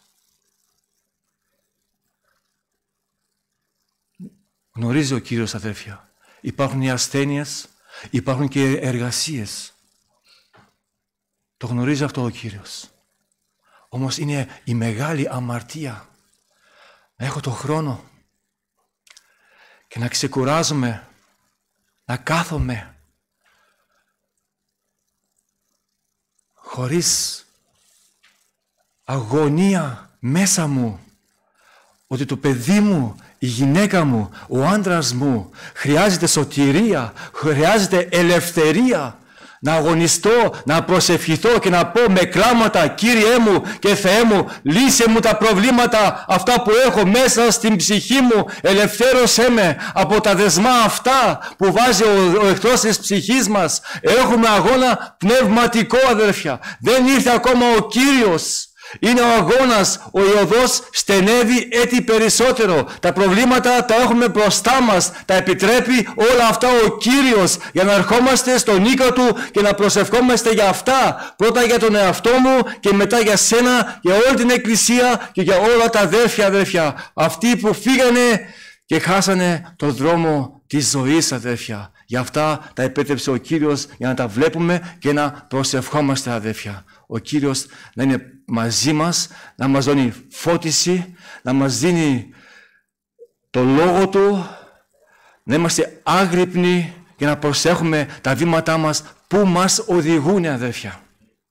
Γνωρίζει ο Κύριος, αδέρφια. Υπάρχουν οι ασθένειες, υπάρχουν και εργασίες. Το γνωρίζει αυτό ο Κύριος. Όμως είναι η μεγάλη αμαρτία να έχω το χρόνο και να ξεκουράζομαι, να κάθομαι χωρίς αγωνία μέσα μου ότι το παιδί μου, η γυναίκα μου, ο άντρας μου χρειάζεται σωτηρία, χρειάζεται ελευθερία. να αγωνιστώ, να προσευχηθώ και να πω με κλάματα, Κύριέ μου και Θεέ μου, λύσε μου τα προβλήματα αυτά που έχω μέσα στην ψυχή μου, ελευθέρωσέ με από τα δεσμά αυτά που βάζει ο εχθρός της ψυχής μας. Έχουμε αγώνα πνευματικό, αδέρφια. Δεν ήρθε ακόμα ο Κύριος. Είναι ο αγώνας, ο ιωδός στενεύει έτσι περισσότερο. Τα προβλήματα τα έχουμε μπροστά μας, τα επιτρέπει όλα αυτά ο Κύριος για να ερχόμαστε στον οίκο Του και να προσευχόμαστε για αυτά. Πρώτα για τον εαυτό μου και μετά για σένα, για όλη την Εκκλησία και για όλα τα αδέρφια. Αυτοί που φύγανε και χάσανε τον δρόμο της ζωής, αδέρφια. Γι' αυτά τα επέτρεψε ο Κύριος για να τα βλέπουμε και να προσευχόμαστε, αδέρφια. Ο Κύριος να είναι μαζί μας, να μας δίνει φώτιση, να μας δίνει το Λόγο Του, να είμαστε άγρυπνοι και να προσέχουμε τα βήματά μας που μας οδηγούν, αδέρφια.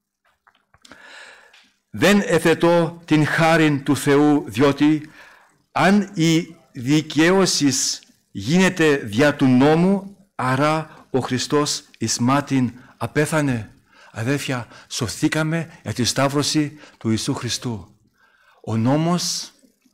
Δεν εθετώ την χάριν του Θεού, διότι αν η δικαίωση γίνεται δια του νόμου, άρα ο Χριστός εις μάτιν απέθανε. Αδέρφια, σωθήκαμε για τη σταύρωση του Ιησού Χριστού. Ο νόμος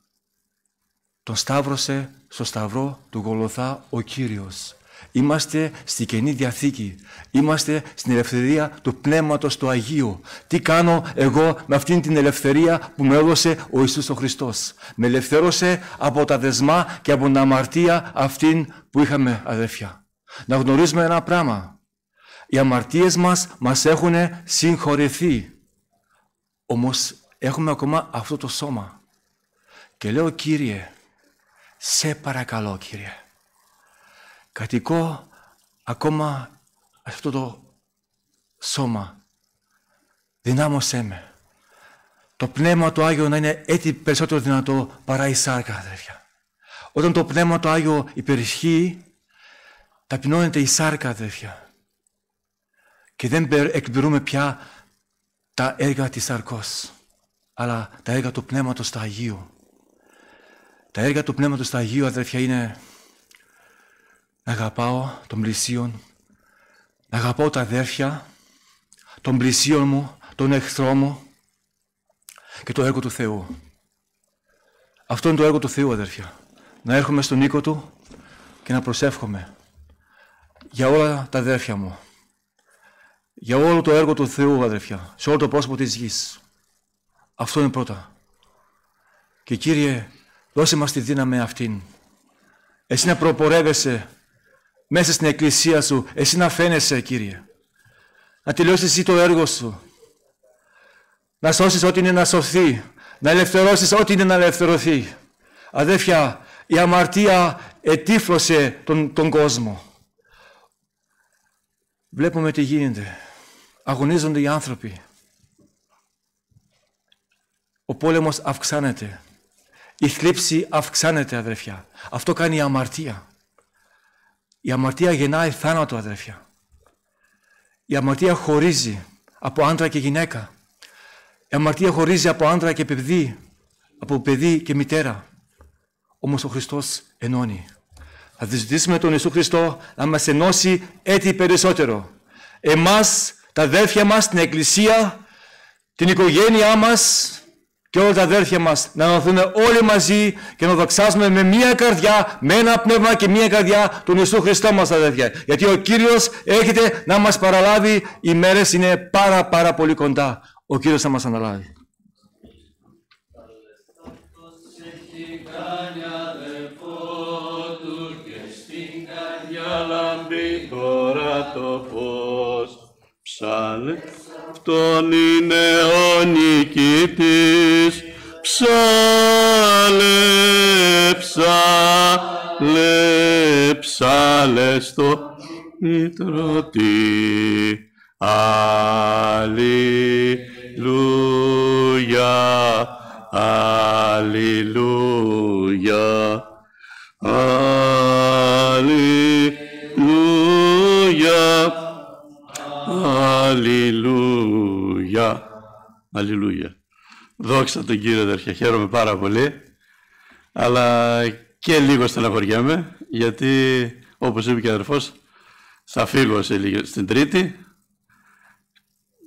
τον σταύρωσε στο σταυρό του Γολγοθά ο Κύριος. Είμαστε στη Καινή Διαθήκη. Είμαστε στην ελευθερία του Πνεύματος του Αγίου. Τι κάνω εγώ με αυτήν την ελευθερία που με έδωσε ο Ιησούς ο Χριστός? Με ελευθέρωσε από τα δεσμά και από την αμαρτία αυτήν που είχαμε, αδέρφια. Να γνωρίζουμε ένα πράγμα. Οι αμαρτίες μας έχουν συγχωρεθεί. Όμως έχουμε ακόμα αυτό το σώμα. Και λέω, Κύριε, σε παρακαλώ, Κύριε, κατοικώ ακόμα αυτό το σώμα. Δυνάμωσέ με. Το Πνεύμα του Άγιο να είναι έτσι περισσότερο δυνατό παρά η σάρκα, αδέρφια. Όταν το Πνεύμα του Άγιο υπερισχύει, ταπεινώνεται η σάρκα, αδέρφια. Και δεν εκπληρούμε πια τα έργα της σαρκός, αλλά τα έργα του Πνεύματος του Αγίου. Τα έργα του Πνεύματος του Αγίου, αδέρφια, είναι να αγαπάω τον πλησίον, να αγαπάω τα αδέρφια, τον πλησίον μου, τον εχθρό μου και το έργο του Θεού. Αυτό είναι το έργο του Θεού, αδέρφια. Να έρχομαι στον οίκο Του και να προσεύχομαι για όλα τα αδέρφια μου. Για όλο το έργο του Θεού, αδερφιά, σε όλο το πρόσωπο της γης. Αυτό είναι πρώτα. Και Κύριε, δώσε μας τη δύναμη αυτήν. Εσύ να προπορεύεσαι μέσα στην Εκκλησία Σου, εσύ να φαίνεσαι, Κύριε. Να τελειώσεις εσύ το έργο Σου. Να σώσεις ό,τι είναι να σωθεί. Να ελευθερώσεις ό,τι είναι να ελευθερωθεί. Αδέρφια, η αμαρτία ετύφλωσε τον κόσμο. Βλέπουμε τι γίνεται. Αγωνίζονται οι άνθρωποι. Ο πόλεμος αυξάνεται. Η θλίψη αυξάνεται, αδερφιά. Αυτό κάνει η αμαρτία. Η αμαρτία γεννάει θάνατο, αδερφιά. Η αμαρτία χωρίζει από άντρα και γυναίκα. Η αμαρτία χωρίζει από άντρα και παιδί, από παιδί και μητέρα. Όμως ο Χριστός ενώνει. Θα ζητήσουμε τον Ιησού Χριστό να μας ενώσει έτσι περισσότερο. Εμάς, τα αδέρφια μας, την Εκκλησία, την οικογένειά μας και όλα τα αδέρφια μας να ενωθούν όλοι μαζί και να δοξάσουμε με μία καρδιά, με ένα πνεύμα και μία καρδιά τον Ιησού Χριστό μας, αδέρφια. Γιατί ο Κύριος έρχεται να μας παραλάβει, οι μέρες είναι πάρα πολύ κοντά. Ο Κύριος θα μας αναλάβει. Τώρα το φως ψάλε, αυτόν είναι ο νικητής. Ψάλε, ψάλε, ψάλε στο μητρωτή. Αλληλούια, αλληλούια, αλληλούια, αλληλούια. Δόξα τον Κύριο, αδέρφια. Χαίρομαι πάρα πολύ, αλλά και λίγο στεναχωριέμαι, γιατί όπως είπε και ο αδερφός, θα φύγω στην Τρίτη,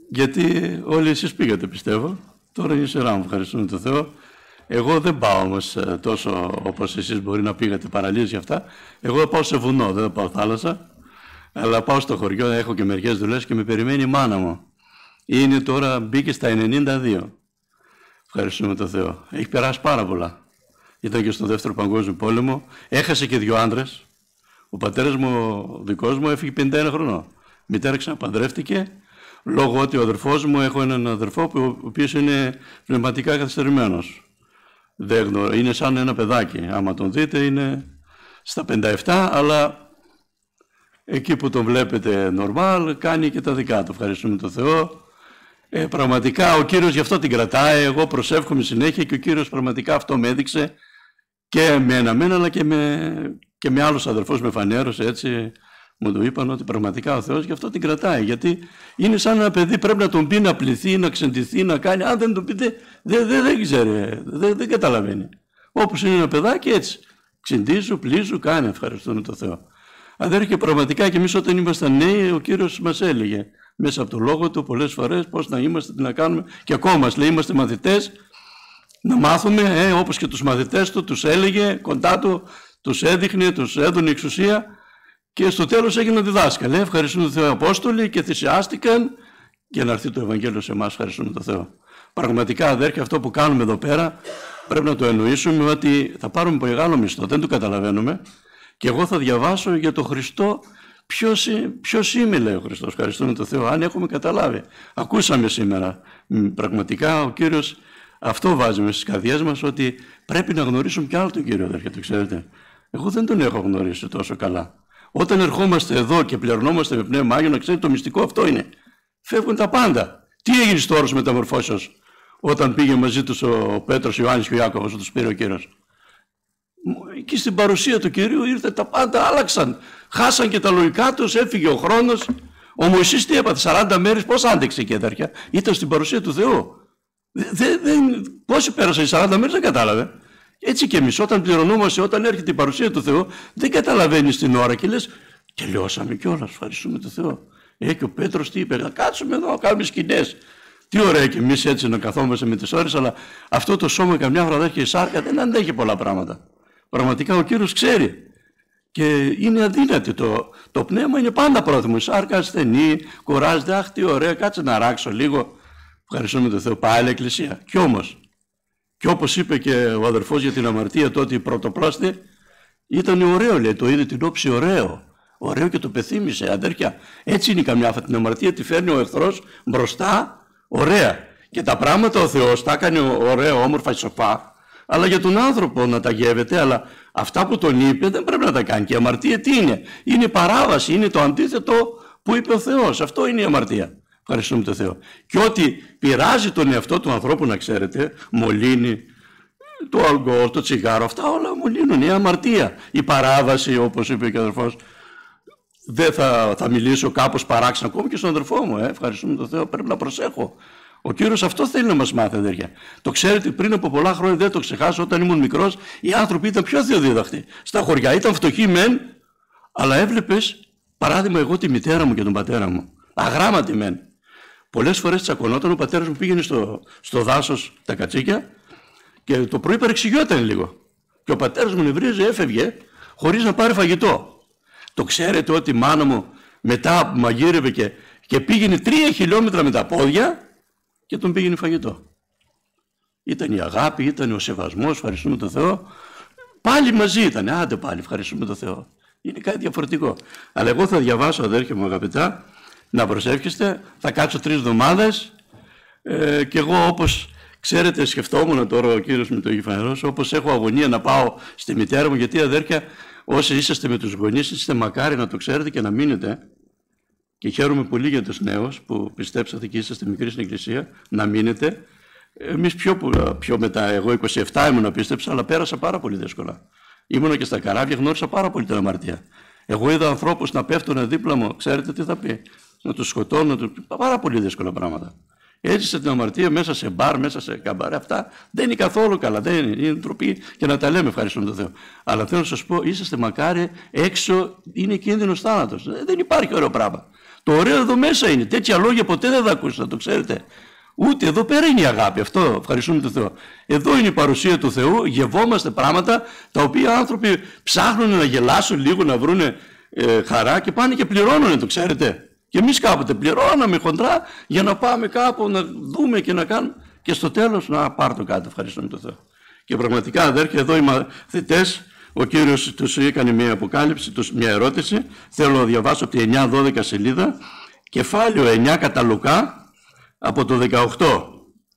γιατί όλοι εσείς πήγατε, πιστεύω. Τώρα είναι η σειρά μου, ευχαριστούμε τον Θεό. Εγώ δεν πάω όμως τόσο όπως εσείς μπορεί να πήγατε παραλίες για αυτά. Εγώ πάω σε βουνό, δεν πάω θάλασσα. Αλλά πάω στο χωριό, έχω και μερικές δουλειές και με περιμένει η μάνα μου. Είναι τώρα, μπήκε στα 92. Ευχαριστούμε τον Θεό. Έχει περάσει πάρα πολλά. Ήταν και στο Δεύτερο Παγκόσμιο Πόλεμο. Έχασε και 2 άντρες. Ο πατέρας μου, ο δικός μου, έφυγε 51 χρονών. Η μητέρα ξαναπαντρεύτηκε. Λόγω ότι ο αδερφός μου, έχω έναν αδερφό ο οποίος είναι πνευματικά καθυστερημένος. Είναι σαν ένα παιδάκι. Άμα τον δείτε είναι στα 57, αλλά εκεί που τον βλέπετε νορμάλ κάνει και τα δικά του. Ευχαριστούμε τον Θεό. Πραγματικά ο Κύριος γι' αυτό την κρατάει. Εγώ προσεύχομαι συνέχεια και ο Κύριος πραγματικά αυτό με έδειξε και με εμένα αλλά και με άλλους αδερφούς με φανέρωσε, έτσι μου το είπαν ότι πραγματικά ο Θεός γι' αυτό την κρατάει, γιατί είναι σαν ένα παιδί, πρέπει να τον πει να πληθεί, να ξεντηθεί, να κάνει, αν δεν τον πείτε δεν ξέρει, δεν καταλαβαίνει. Όπως είναι ένα παιδάκι έτσι, ξεντήσου, πλήσου, κάνει, ευχαριστούμε τον Θεό. Αδέρφια, πραγματικά και εμείς όταν ήμασταν νέοι ο Κύριος μας έλεγε μέσα από το λόγο του πολλές φορές πώς να είμαστε, τι να κάνουμε, και ακόμα μας λέει είμαστε μαθητές, να μάθουμε, όπως και τους μαθητές του τους έλεγε κοντά του, τους έδειχνε, τους έδωνε εξουσία και στο τέλος έγιναν διδάσκαλοι. Ευχαριστούμε τον Θεό, Απόστολοι, και θυσιάστηκαν για να έρθει το Ευαγγέλιο σε εμάς. Ευχαριστούμε τον Θεό. Πραγματικά, αδέρφια, αυτό που κάνουμε εδώ πέρα πρέπει να το εννοήσουμε, ότι θα πάρουμε μεγάλο μισθό, δεν το καταλαβαίνουμε, και εγώ θα διαβάσω για τον Χριστό. Ποιος είμαι, λέει ο Χριστός, ευχαριστούμε τον Θεό, αν έχουμε καταλάβει. Ακούσαμε σήμερα, πραγματικά ο Κύριος αυτό βάζει μέσα στις καρδιές μας, ότι πρέπει να γνωρίσουμε κι άλλο τον Κύριο, αδέρφια, το ξέρετε. Εγώ δεν τον έχω γνωρίσει τόσο καλά. Όταν ερχόμαστε εδώ και πληρωνόμαστε με Πνεύμα Άγιο, να ξέρετε, το μυστικό αυτό είναι. Φεύγουν τα πάντα. Τι έγινε στο όρος μεταμορφώσεως όταν πήγε μαζί τους ο Πέτρος, ο Ιωάννης και ο Ιάκωβος, τους πήρε ο Κύριος? Εκεί στην παρουσία του Κυρίου ήρθε, τα πάντα άλλαξαν. Χάσαν και τα λογικά τους, έφυγε ο χρόνος. Ο Μωυσής τι έπαθε, 40 μέρες, πώς άντεξε εκεί, αδέρφια? Ήταν στην παρουσία του Θεού. Πόσοι πέρασαν οι 40 μέρες, δεν κατάλαβε. Έτσι και εμείς όταν πληρωνόμαστε, όταν έρχεται η παρουσία του Θεού, δεν καταλαβαίνεις την ώρα και λες, τελειώσαμε κιόλας, ευχαριστούμε τον Θεό. Και ο Πέτρος τι είπε, να κάτσουμε εδώ, να κάνουμε σκηνές. Τι ωραία και εμείς έτσι να καθόμαστε με τις ώρες, αλλά αυτό το σώμα καμιά φορά έχει σάρκα, δεν αντέχει πολλά πράγματα. Πραγματικά ο Κύριος ξέρει και είναι αδύνατη. Το πνεύμα είναι πάντα πρόθυμο. Η σάρκα ασθενή, κουράζεται, αχ τι ωραία, κάτσε να ράξω λίγο. Ευχαριστούμε τον Θεό, πάλι εκκλησία. Κι όμως, και όπως είπε και ο αδερφός για την αμαρτία τότε, η πρωτοπλάστη, ήταν ωραίο, λέει, το είδε την όψη ωραίο. Ωραίο και το πεθύμησε, αδέρφια. Έτσι είναι καμιά φορά, την αμαρτία τη φέρνει ο εχθρός μπροστά, ωραία. Και τα πράγματα ο Θεός τα έκανε ωραία, όμορφα, σοφά. Αλλά για τον άνθρωπο να τα γεύεται, αλλά αυτά που τον είπε δεν πρέπει να τα κάνει. Και η αμαρτία τι είναι? Είναι παράβαση, είναι το αντίθετο που είπε ο Θεός. Αυτό είναι η αμαρτία. Ευχαριστούμε τον Θεό. Και ό,τι πειράζει τον εαυτό του ανθρώπου, να ξέρετε, μολύνει, το αλκοόλ, το τσιγάρο, αυτά όλα μολύνουν. Η αμαρτία, η παράβαση, όπως είπε και ο αδερφός. Δεν θα μιλήσω κάπως παράξενα, ακόμη και στον αδερφό μου. Ευχαριστούμε τον Θεό, πρέπει να προσέχω. Ο Κύριος αυτό θέλει να μας μάθει, αδέρφια. Το ξέρετε, πριν από πολλά χρόνια, δεν το ξεχάσω, όταν ήμουν μικρός, οι άνθρωποι ήταν πιο θεοδίδακτοι. Στα χωριά ήταν φτωχοί μεν, αλλά έβλεπες, παράδειγμα, εγώ τη μητέρα μου και τον πατέρα μου. Αγράμματοι μεν. Πολλές φορές τσακωνόταν, ο πατέρας μου πήγαινε στο δάσος τα κατσίκια και το πρωί παρεξηγιόταν λίγο. Και ο πατέρας μου νευρίζει, έφευγε χωρίς να πάρει φαγητό. Το ξέρετε ότι η μάνα μου μετά μαγείρευε και πήγαινε 3 χιλιόμετρα με τα πόδια και τον πήγαινε φαγητό. Ήταν η αγάπη, ήταν ο σεβασμός, ευχαριστούμε τον Θεό. Πάλι μαζί ήταν, άντε πάλι, ευχαριστούμε τον Θεό. Είναι κάτι διαφορετικό. Αλλά εγώ θα διαβάσω, αδέρφια μου αγαπητά, να προσεύχεστε, θα κάτσω 3 εβδομάδες και εγώ, όπως ξέρετε, σκεφτόμουν τώρα, ο Κύριος με το Γεφανερός, όπως έχω αγωνία να πάω στη μητέρα μου, γιατί, αδέρφια, όσοι είσαστε με τους γονείς, είστε μακάρι να το ξέρετε και να μείνετε. Και χαίρομαι πολύ για τους νέους που πιστέψατε και είσαστε μικροί στην Εκκλησία, να μείνετε. Εμείς πιο μετά, εγώ 27 ήμουν, πίστεψα, αλλά πέρασα πάρα πολύ δύσκολα. Ήμουνα και στα καράβια, γνώρισα πάρα πολύ την αμαρτία. Εγώ είδα ανθρώπους να πέφτουν δίπλα μου, ξέρετε τι θα πει? Να τους σκοτώνουν, πάρα πολύ δύσκολα πράγματα. Έζησα την αμαρτία μέσα σε μπαρ, μέσα σε καμπαρέ, αυτά δεν είναι καθόλου καλά, δεν είναι ντροπή και να τα λέμε, ευχαριστούμε τον Θεό. Αλλά θέλω να σας πω, είσαστε μακάρι, έξω είναι κίνδυνος θάνατος. Δεν υπάρχει ωραίο πράγμα. Το ωραίο εδώ μέσα είναι. Τέτοια λόγια ποτέ δεν θα ακούσετε, το ξέρετε. Ούτε εδώ πέρα είναι η αγάπη. Αυτό ευχαριστούμε τον Θεό. Εδώ είναι η παρουσία του Θεού. Γευόμαστε πράγματα τα οποία οι άνθρωποι ψάχνουν να γελάσουν λίγο, να βρουν χαρά και πάνε και πληρώνουν, το ξέρετε. Και εμείς κάποτε πληρώναμε χοντρά για να πάμε κάπου να δούμε και να κάνουμε. Και στο τέλος να πάρω κάτι. Ευχαριστούμε τον Θεό. Και πραγματικά, αδέρφια, εδώ οι μαθητές, ο Κύριος τους έκανε μια αποκάλυψη, μια ερώτηση. Θέλω να διαβάσω από τη 9-12 σελίδα, κεφάλαιο 9 κατά Λουκά, από το 18.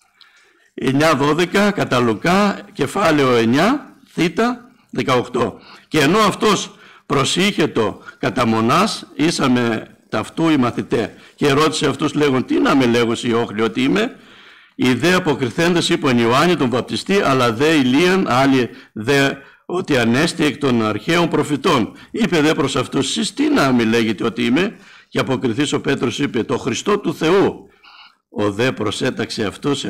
9-12 κατά Λουκά, κεφάλαιο 9, θήτα 18. Και ενώ αυτός προσήχε το κατά μονάς, ήσαμε ταυτού οι μαθητέ. Και ρώτησε αυτούς λέγον, τι να με λέγω οι όχλοι ότι είμαι. Οι δε αποκριθέντες είπαν Ιωάννη τον βαπτιστή, αλλά δε Ηλίαν, άλλοι δε ότι ανέστη εκ των αρχαίων προφητών. Είπε δε προς αυτούς, εσείς τι να με λέγετε ότι είμαι. Και αποκριθείς ο Πέτρος είπε, το Χριστό του Θεού. Ο δε προσέταξε αυτούς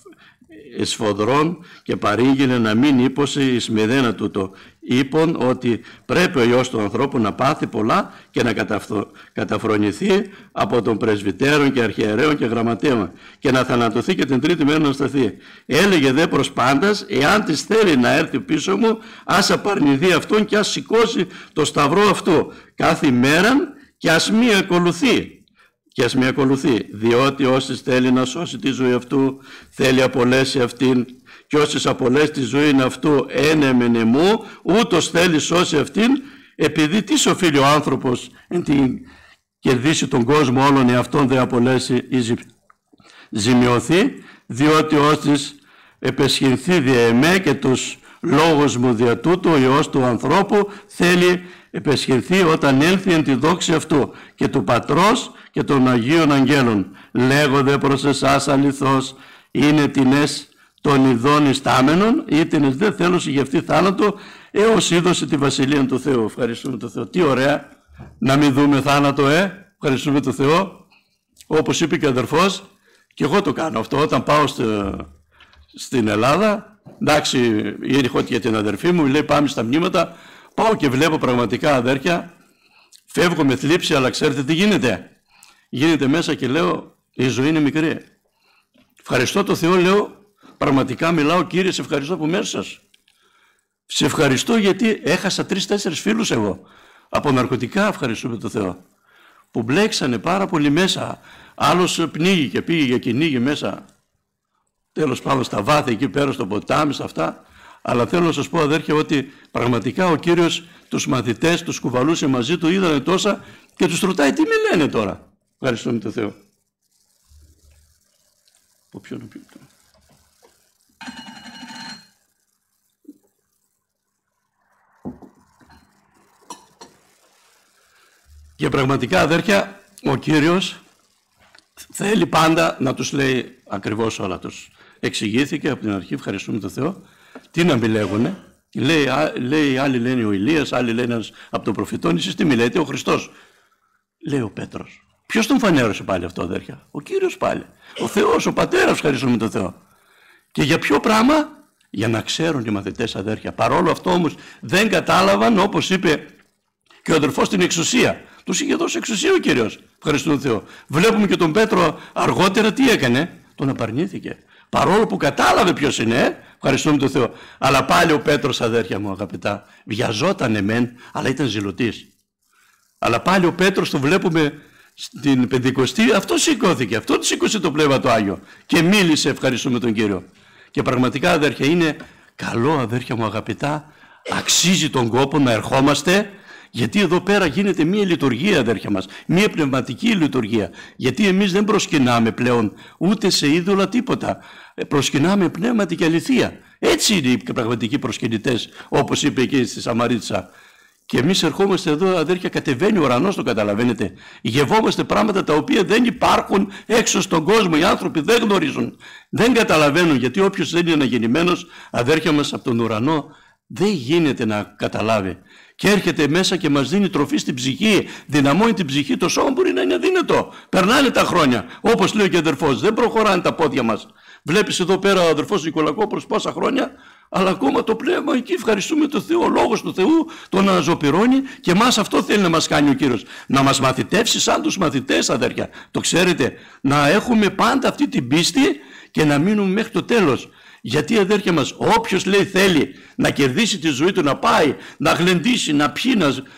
εσφοδρών και παρήγγειλε να μην ύπωσε εις μηδένα τούτο. Είπον ότι πρέπει ο Υιός του ανθρώπου να πάθει πολλά και να καταφρονηθεί από τον πρεσβυτέρων και αρχιερέων και γραμματέων και να θανατωθεί και την τρίτη μέρα να σταθεί. Έλεγε δε προς πάντας, εάν της θέλει να έρθει πίσω μου, ας απαρνηθεί αυτόν και ας σηκώσει το σταυρό αυτό κάθε μέρα και ας μη ακολουθεί. Και ας με ακολουθεί, διότι όσοι θέλει να σώσει τη ζωή αυτού, θέλει απολέσει αυτήν, και όσοι απολέσει τη ζωή αυτού, ένεμενε μου, ούτως θέλει σώσει αυτήν, επειδή τι οφείλει ο άνθρωπος εν την κερδίσει τον κόσμο όλων, εαυτόν δεν απολέσει ή ζημιωθεί, διότι όσοι επεσχυνθεί δια εμέ και τους λόγους μου δια τούτου, ο Υιός του ανθρώπου θέλει επεσχυνθεί όταν έλθει εν τη δόξη αυτού και του Πατρός και των Αγίων Αγγέλων. Λέγω δε προς εσάς αληθώς, είναι τινές των ειδών ιστάμενων, ή τινές δε θέλω συγγευτεί θάνατο, έως είδωσε τη Βασιλεία του Θεού. Ευχαριστούμε τον Θεό. Τι ωραία να μην δούμε θάνατο, Ευχαριστούμε τον Θεό. Όπως είπε και ο αδερφός, και εγώ το κάνω αυτό όταν πάω στην Ελλάδα. Εντάξει, ήρχα για την αδερφή μου, λέει πάμε στα μνήματα, πάω και βλέπω πραγματικά, αδέρφια, φεύγω με θλίψη, αλλά ξέρετε τι γίνεται. Γίνεται μέσα και λέω, η ζωή είναι μικρή. Ευχαριστώ το Θεό, λέω, πραγματικά μιλάω, Κύριε, σε ευχαριστώ από μέσα σας. Σε ευχαριστώ γιατί έχασα 3-4 φίλους εγώ. Από ναρκωτικά, ευχαριστούμε το Θεό. Που μπλέξανε πάρα πολύ μέσα. Άλλος πνίγηκε και πήγε για κυνήγι μέσα. Τέλος πάντων στα βάθη εκεί πέρα στο ποτάμι, στα αυτά. Αλλά θέλω να σας πω, αδέρφια, ότι πραγματικά ο Κύριος τους μαθητές τους κουβαλούσε μαζί του, είδανε τόσα και τους ρωτάει τι με λένε τώρα. Ευχαριστούμε τον Θεό. Από ποιον να πει. Και πραγματικά, αδέρφια, ο Κύριος θέλει πάντα να τους λέει ακριβώς όλα. Τους εξηγήθηκε από την αρχή, ευχαριστούμε τον Θεό. Τι να μην λέγουνε. Λέει, άλλοι λένε ο Ηλίας, άλλοι λένε ένας από τον προφητών. Εσείς τι μιλάτε, ο Χριστός. Λέει ο Πέτρος. Ποιος τον φανέρωσε πάλι αυτό, αδέρφια? Ο Κύριος πάλι. Ο Θεός, ο Πατέρας, ευχαριστούμε τον Θεό. Και για ποιο πράγμα? Για να ξέρουν οι μαθητές, αδέρφια. Παρόλο αυτό όμως δεν κατάλαβαν, όπως είπε και ο αδερφός, την εξουσία. Τους είχε δώσει εξουσία ο Κύριος. Ευχαριστούμε τον Θεό. Βλέπουμε και τον Πέτρο αργότερα τι έκανε. Τον απαρνήθηκε. Παρόλο που κατάλαβε ποιος είναι, ευχαριστούμε τον Θεό. Αλλά πάλι ο Πέτρος, αδέρφια μου αγαπητά, βιαζότανε μεν, αλλά ήταν ζηλωτής. Αλλά πάλι ο Πέτρος το βλέπουμε στην Πεντηκοστή, αυτό σηκώθηκε, αυτό σήκωσε το Πνεύμα το Άγιο και μίλησε, ευχαριστούμε τον Κύριο. Και πραγματικά, αδέρφια, είναι καλό, αδέρφια μου αγαπητά, αξίζει τον κόπο να ερχόμαστε, γιατί εδώ πέρα γίνεται μία λειτουργία, αδέρφια μας, μία πνευματική λειτουργία. Γιατί εμείς δεν προσκυνάμε πλέον ούτε σε είδωλα τίποτα. Προσκυνάμε πνεύματι και αληθεία. Έτσι είναι οι πραγματικοί προσκυνητές, όπως είπε εκεί στη Σαμαρίτσα. Και εμείς ερχόμαστε εδώ, αδέρφια, κατεβαίνει ο ουρανός, το καταλαβαίνετε. Γευόμαστε πράγματα τα οποία δεν υπάρχουν έξω στον κόσμο. Οι άνθρωποι δεν γνωρίζουν, δεν καταλαβαίνουν, γιατί όποιος δεν είναι αναγεννημένος, αδέρφια μας, από τον ουρανό, δεν γίνεται να καταλάβει. Και έρχεται μέσα και μας δίνει τροφή στην ψυχή, δυναμώνει την ψυχή. Το σώμα μπορεί να είναι αδύνατο. Περνάνε τα χρόνια. Όπως λέει και ο αδερφός, δεν προχωράνε τα πόδια μας. Βλέπεις εδώ πέρα ο αδερφός Νικολακόπουλος πόσα χρόνια, αλλά ακόμα το πνεύμα εκεί, ευχαριστούμε τον Θεό, ο Λόγος του Θεού τον αναζωπυρώνει και εμάς αυτό θέλει να μας κάνει ο Κύριος. Να μας μαθητεύσει σαν τους μαθητές, αδέρφια. Το ξέρετε, να έχουμε πάντα αυτή την πίστη και να μείνουμε μέχρι το τέλος. Γιατί, αδέρφια μας, όποιος λέει θέλει να κερδίσει τη ζωή του, να πάει, να γλεντήσει, να πιει,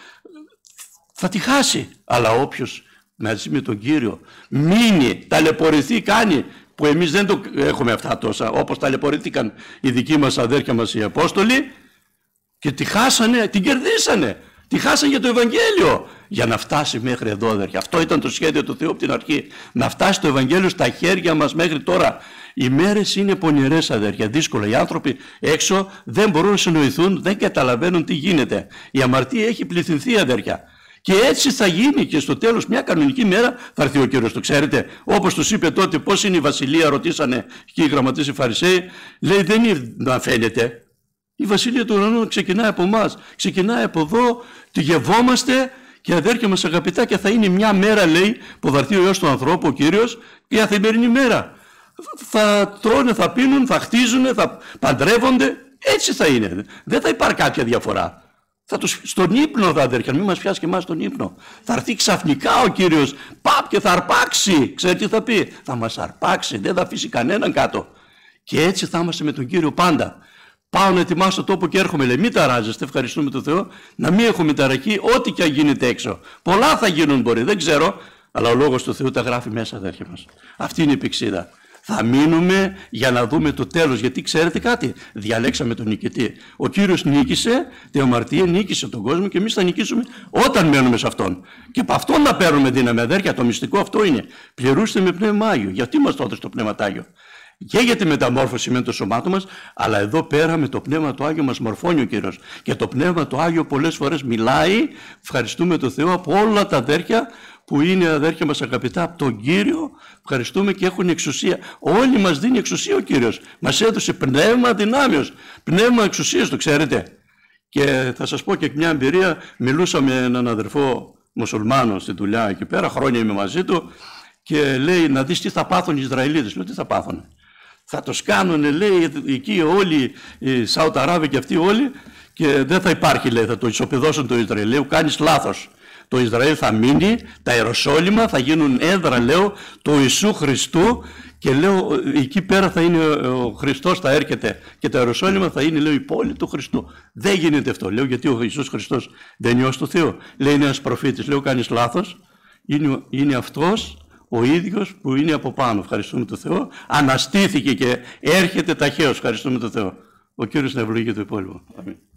θα τη χάσει. Αλλά όποιος μαζί με τον Κύριο μείνει, ταλαιπωρηθεί, κάνει, που εμείς δεν το έχουμε αυτά τόσα, όπως ταλαιπωρήθηκαν οι δικοί μας αδέρφια μας οι Απόστολοι, και τη χάσανε, την κερδίσανε. Τη χάσανε για το Ευαγγέλιο. Για να φτάσει μέχρι εδώ, αδέρφια. Αυτό ήταν το σχέδιο του Θεού από την αρχή. Να φτάσει το Ευαγγέλιο στα χέρια μας μέχρι τώρα. Οι μέρες είναι πονηρές, αδέρφια, δύσκολα. Οι άνθρωποι έξω δεν μπορούν να συνοηθούν, δεν καταλαβαίνουν τι γίνεται. Η αμαρτία έχει πληθυνθεί, αδέρφια. Και έτσι θα γίνει και στο τέλος μια κανονική μέρα θα έρθει ο Κύριος, το ξέρετε. Όπως τους είπε τότε πώς είναι η Βασιλεία, ρωτήσανε και οι γραμματείς οι Φαρισαίοι. Λέει δεν είναι να φαίνεται. Η Βασιλεία του ουρανού ξεκινάει από εμάς. Ξεκινάει από εδώ, τη γευόμαστε και αδέρφια μας αγαπητά, και θα είναι μια μέρα, λέει, που θα έρθει ο Υιός του ανθρώπου, ο Κύριος, και η καθημερινή μέρα. Θα τρώνε, θα πίνουν, θα χτίζουν, θα παντρεύονται. Έτσι θα είναι. Δεν θα υπάρχει κάποια διαφορά. Στον ύπνο, αδέρφια, μην μας πιάσει και εμάς στον ύπνο. Θα έρθει ξαφνικά ο Κύριος, παπ, και θα αρπάξει. Ξέρετε τι θα πει? Θα μας αρπάξει, δεν θα αφήσει κανέναν κάτω. Και έτσι θα είμαστε με τον Κύριο πάντα. Πάω να ετοιμάσω το τόπο και έρχομαι, λέει. Μην ταράζεστε, ευχαριστούμε τον Θεό, να μην έχουμε ταραχή, ό,τι και αν γίνεται έξω. Πολλά θα γίνουν μπορεί, δεν ξέρω, αλλά ο Λόγος του Θεού τα γράφει μέσα, αδέρφια μας. Αυτή είναι η πηξίδα. Θα μείνουμε για να δούμε το τέλος, γιατί ξέρετε κάτι, διαλέξαμε τον νικητή. Ο Κύριος νίκησε την αμαρτία, νίκησε τον κόσμο και εμείς θα νικήσουμε όταν μένουμε σε Αυτόν. Και από Αυτόν να παίρνουμε δύναμη, αδέρφια, το μυστικό αυτό είναι. Πληρούστε με Πνεύμα Άγιο. Γιατί μας το έδωσε το Πνεύμα Άγιο? Και για τη μεταμόρφωση με το σωμάτο μας, αλλά εδώ πέρα με το Πνεύμα το Άγιο μας μορφώνει ο Κύριος. Και το Πνεύμα το Άγιο πολλές φορές μιλάει, ευχαριστούμε τον Θεό, από όλα τα αδέρφια που είναι αδέρφια μας αγαπητά από τον Κύριο, ευχαριστούμε, και έχουν εξουσία. Όλοι μας δίνει εξουσία ο Κύριος. Μας έδωσε πνεύμα δυνάμεως, πνεύμα εξουσίας, το ξέρετε. Και θα σας πω και μια εμπειρία, μιλούσα με έναν αδερφό μουσουλμάνο στη δουλειά εκεί πέρα, χρόνια είμαι μαζί του, και λέει να δεις τι θα πάθουν οι Ισραηλίτες. Λέω τι θα πάθουν? Θα τους κάνουνε, λέει, εκεί όλοι οι Σαουδαράβοι και αυτοί όλοι, και δεν θα υπάρχει, λέει, θα το ισοπεδώσουν το Ισραήλ. Λέω κάνεις λάθος. Το Ισραήλ θα μείνει, τα Ιεροσόλυμα θα γίνουν έδρα, λέω, του Ιησού Χριστού, και λέω εκεί πέρα θα είναι ο Χριστός, θα έρχεται, και τα Ιεροσόλυμα θα είναι, λέω, η πόλη του Χριστού. Δεν γίνεται αυτό, λέω, γιατί ο Ιησούς Χριστός δεν είναι Υιός του Θεού. Λέει είναι ένας προφήτης. Λέω κάνεις λάθος, είναι αυτός ο ίδιος που είναι από πάνω. Ευχαριστούμε τον Θεό. Αναστήθηκε και έρχεται ταχαίως. Ευχαριστούμε τον Θεό. Ο Κύριος να ευλογεί το υπόλοιπο. Αμήν.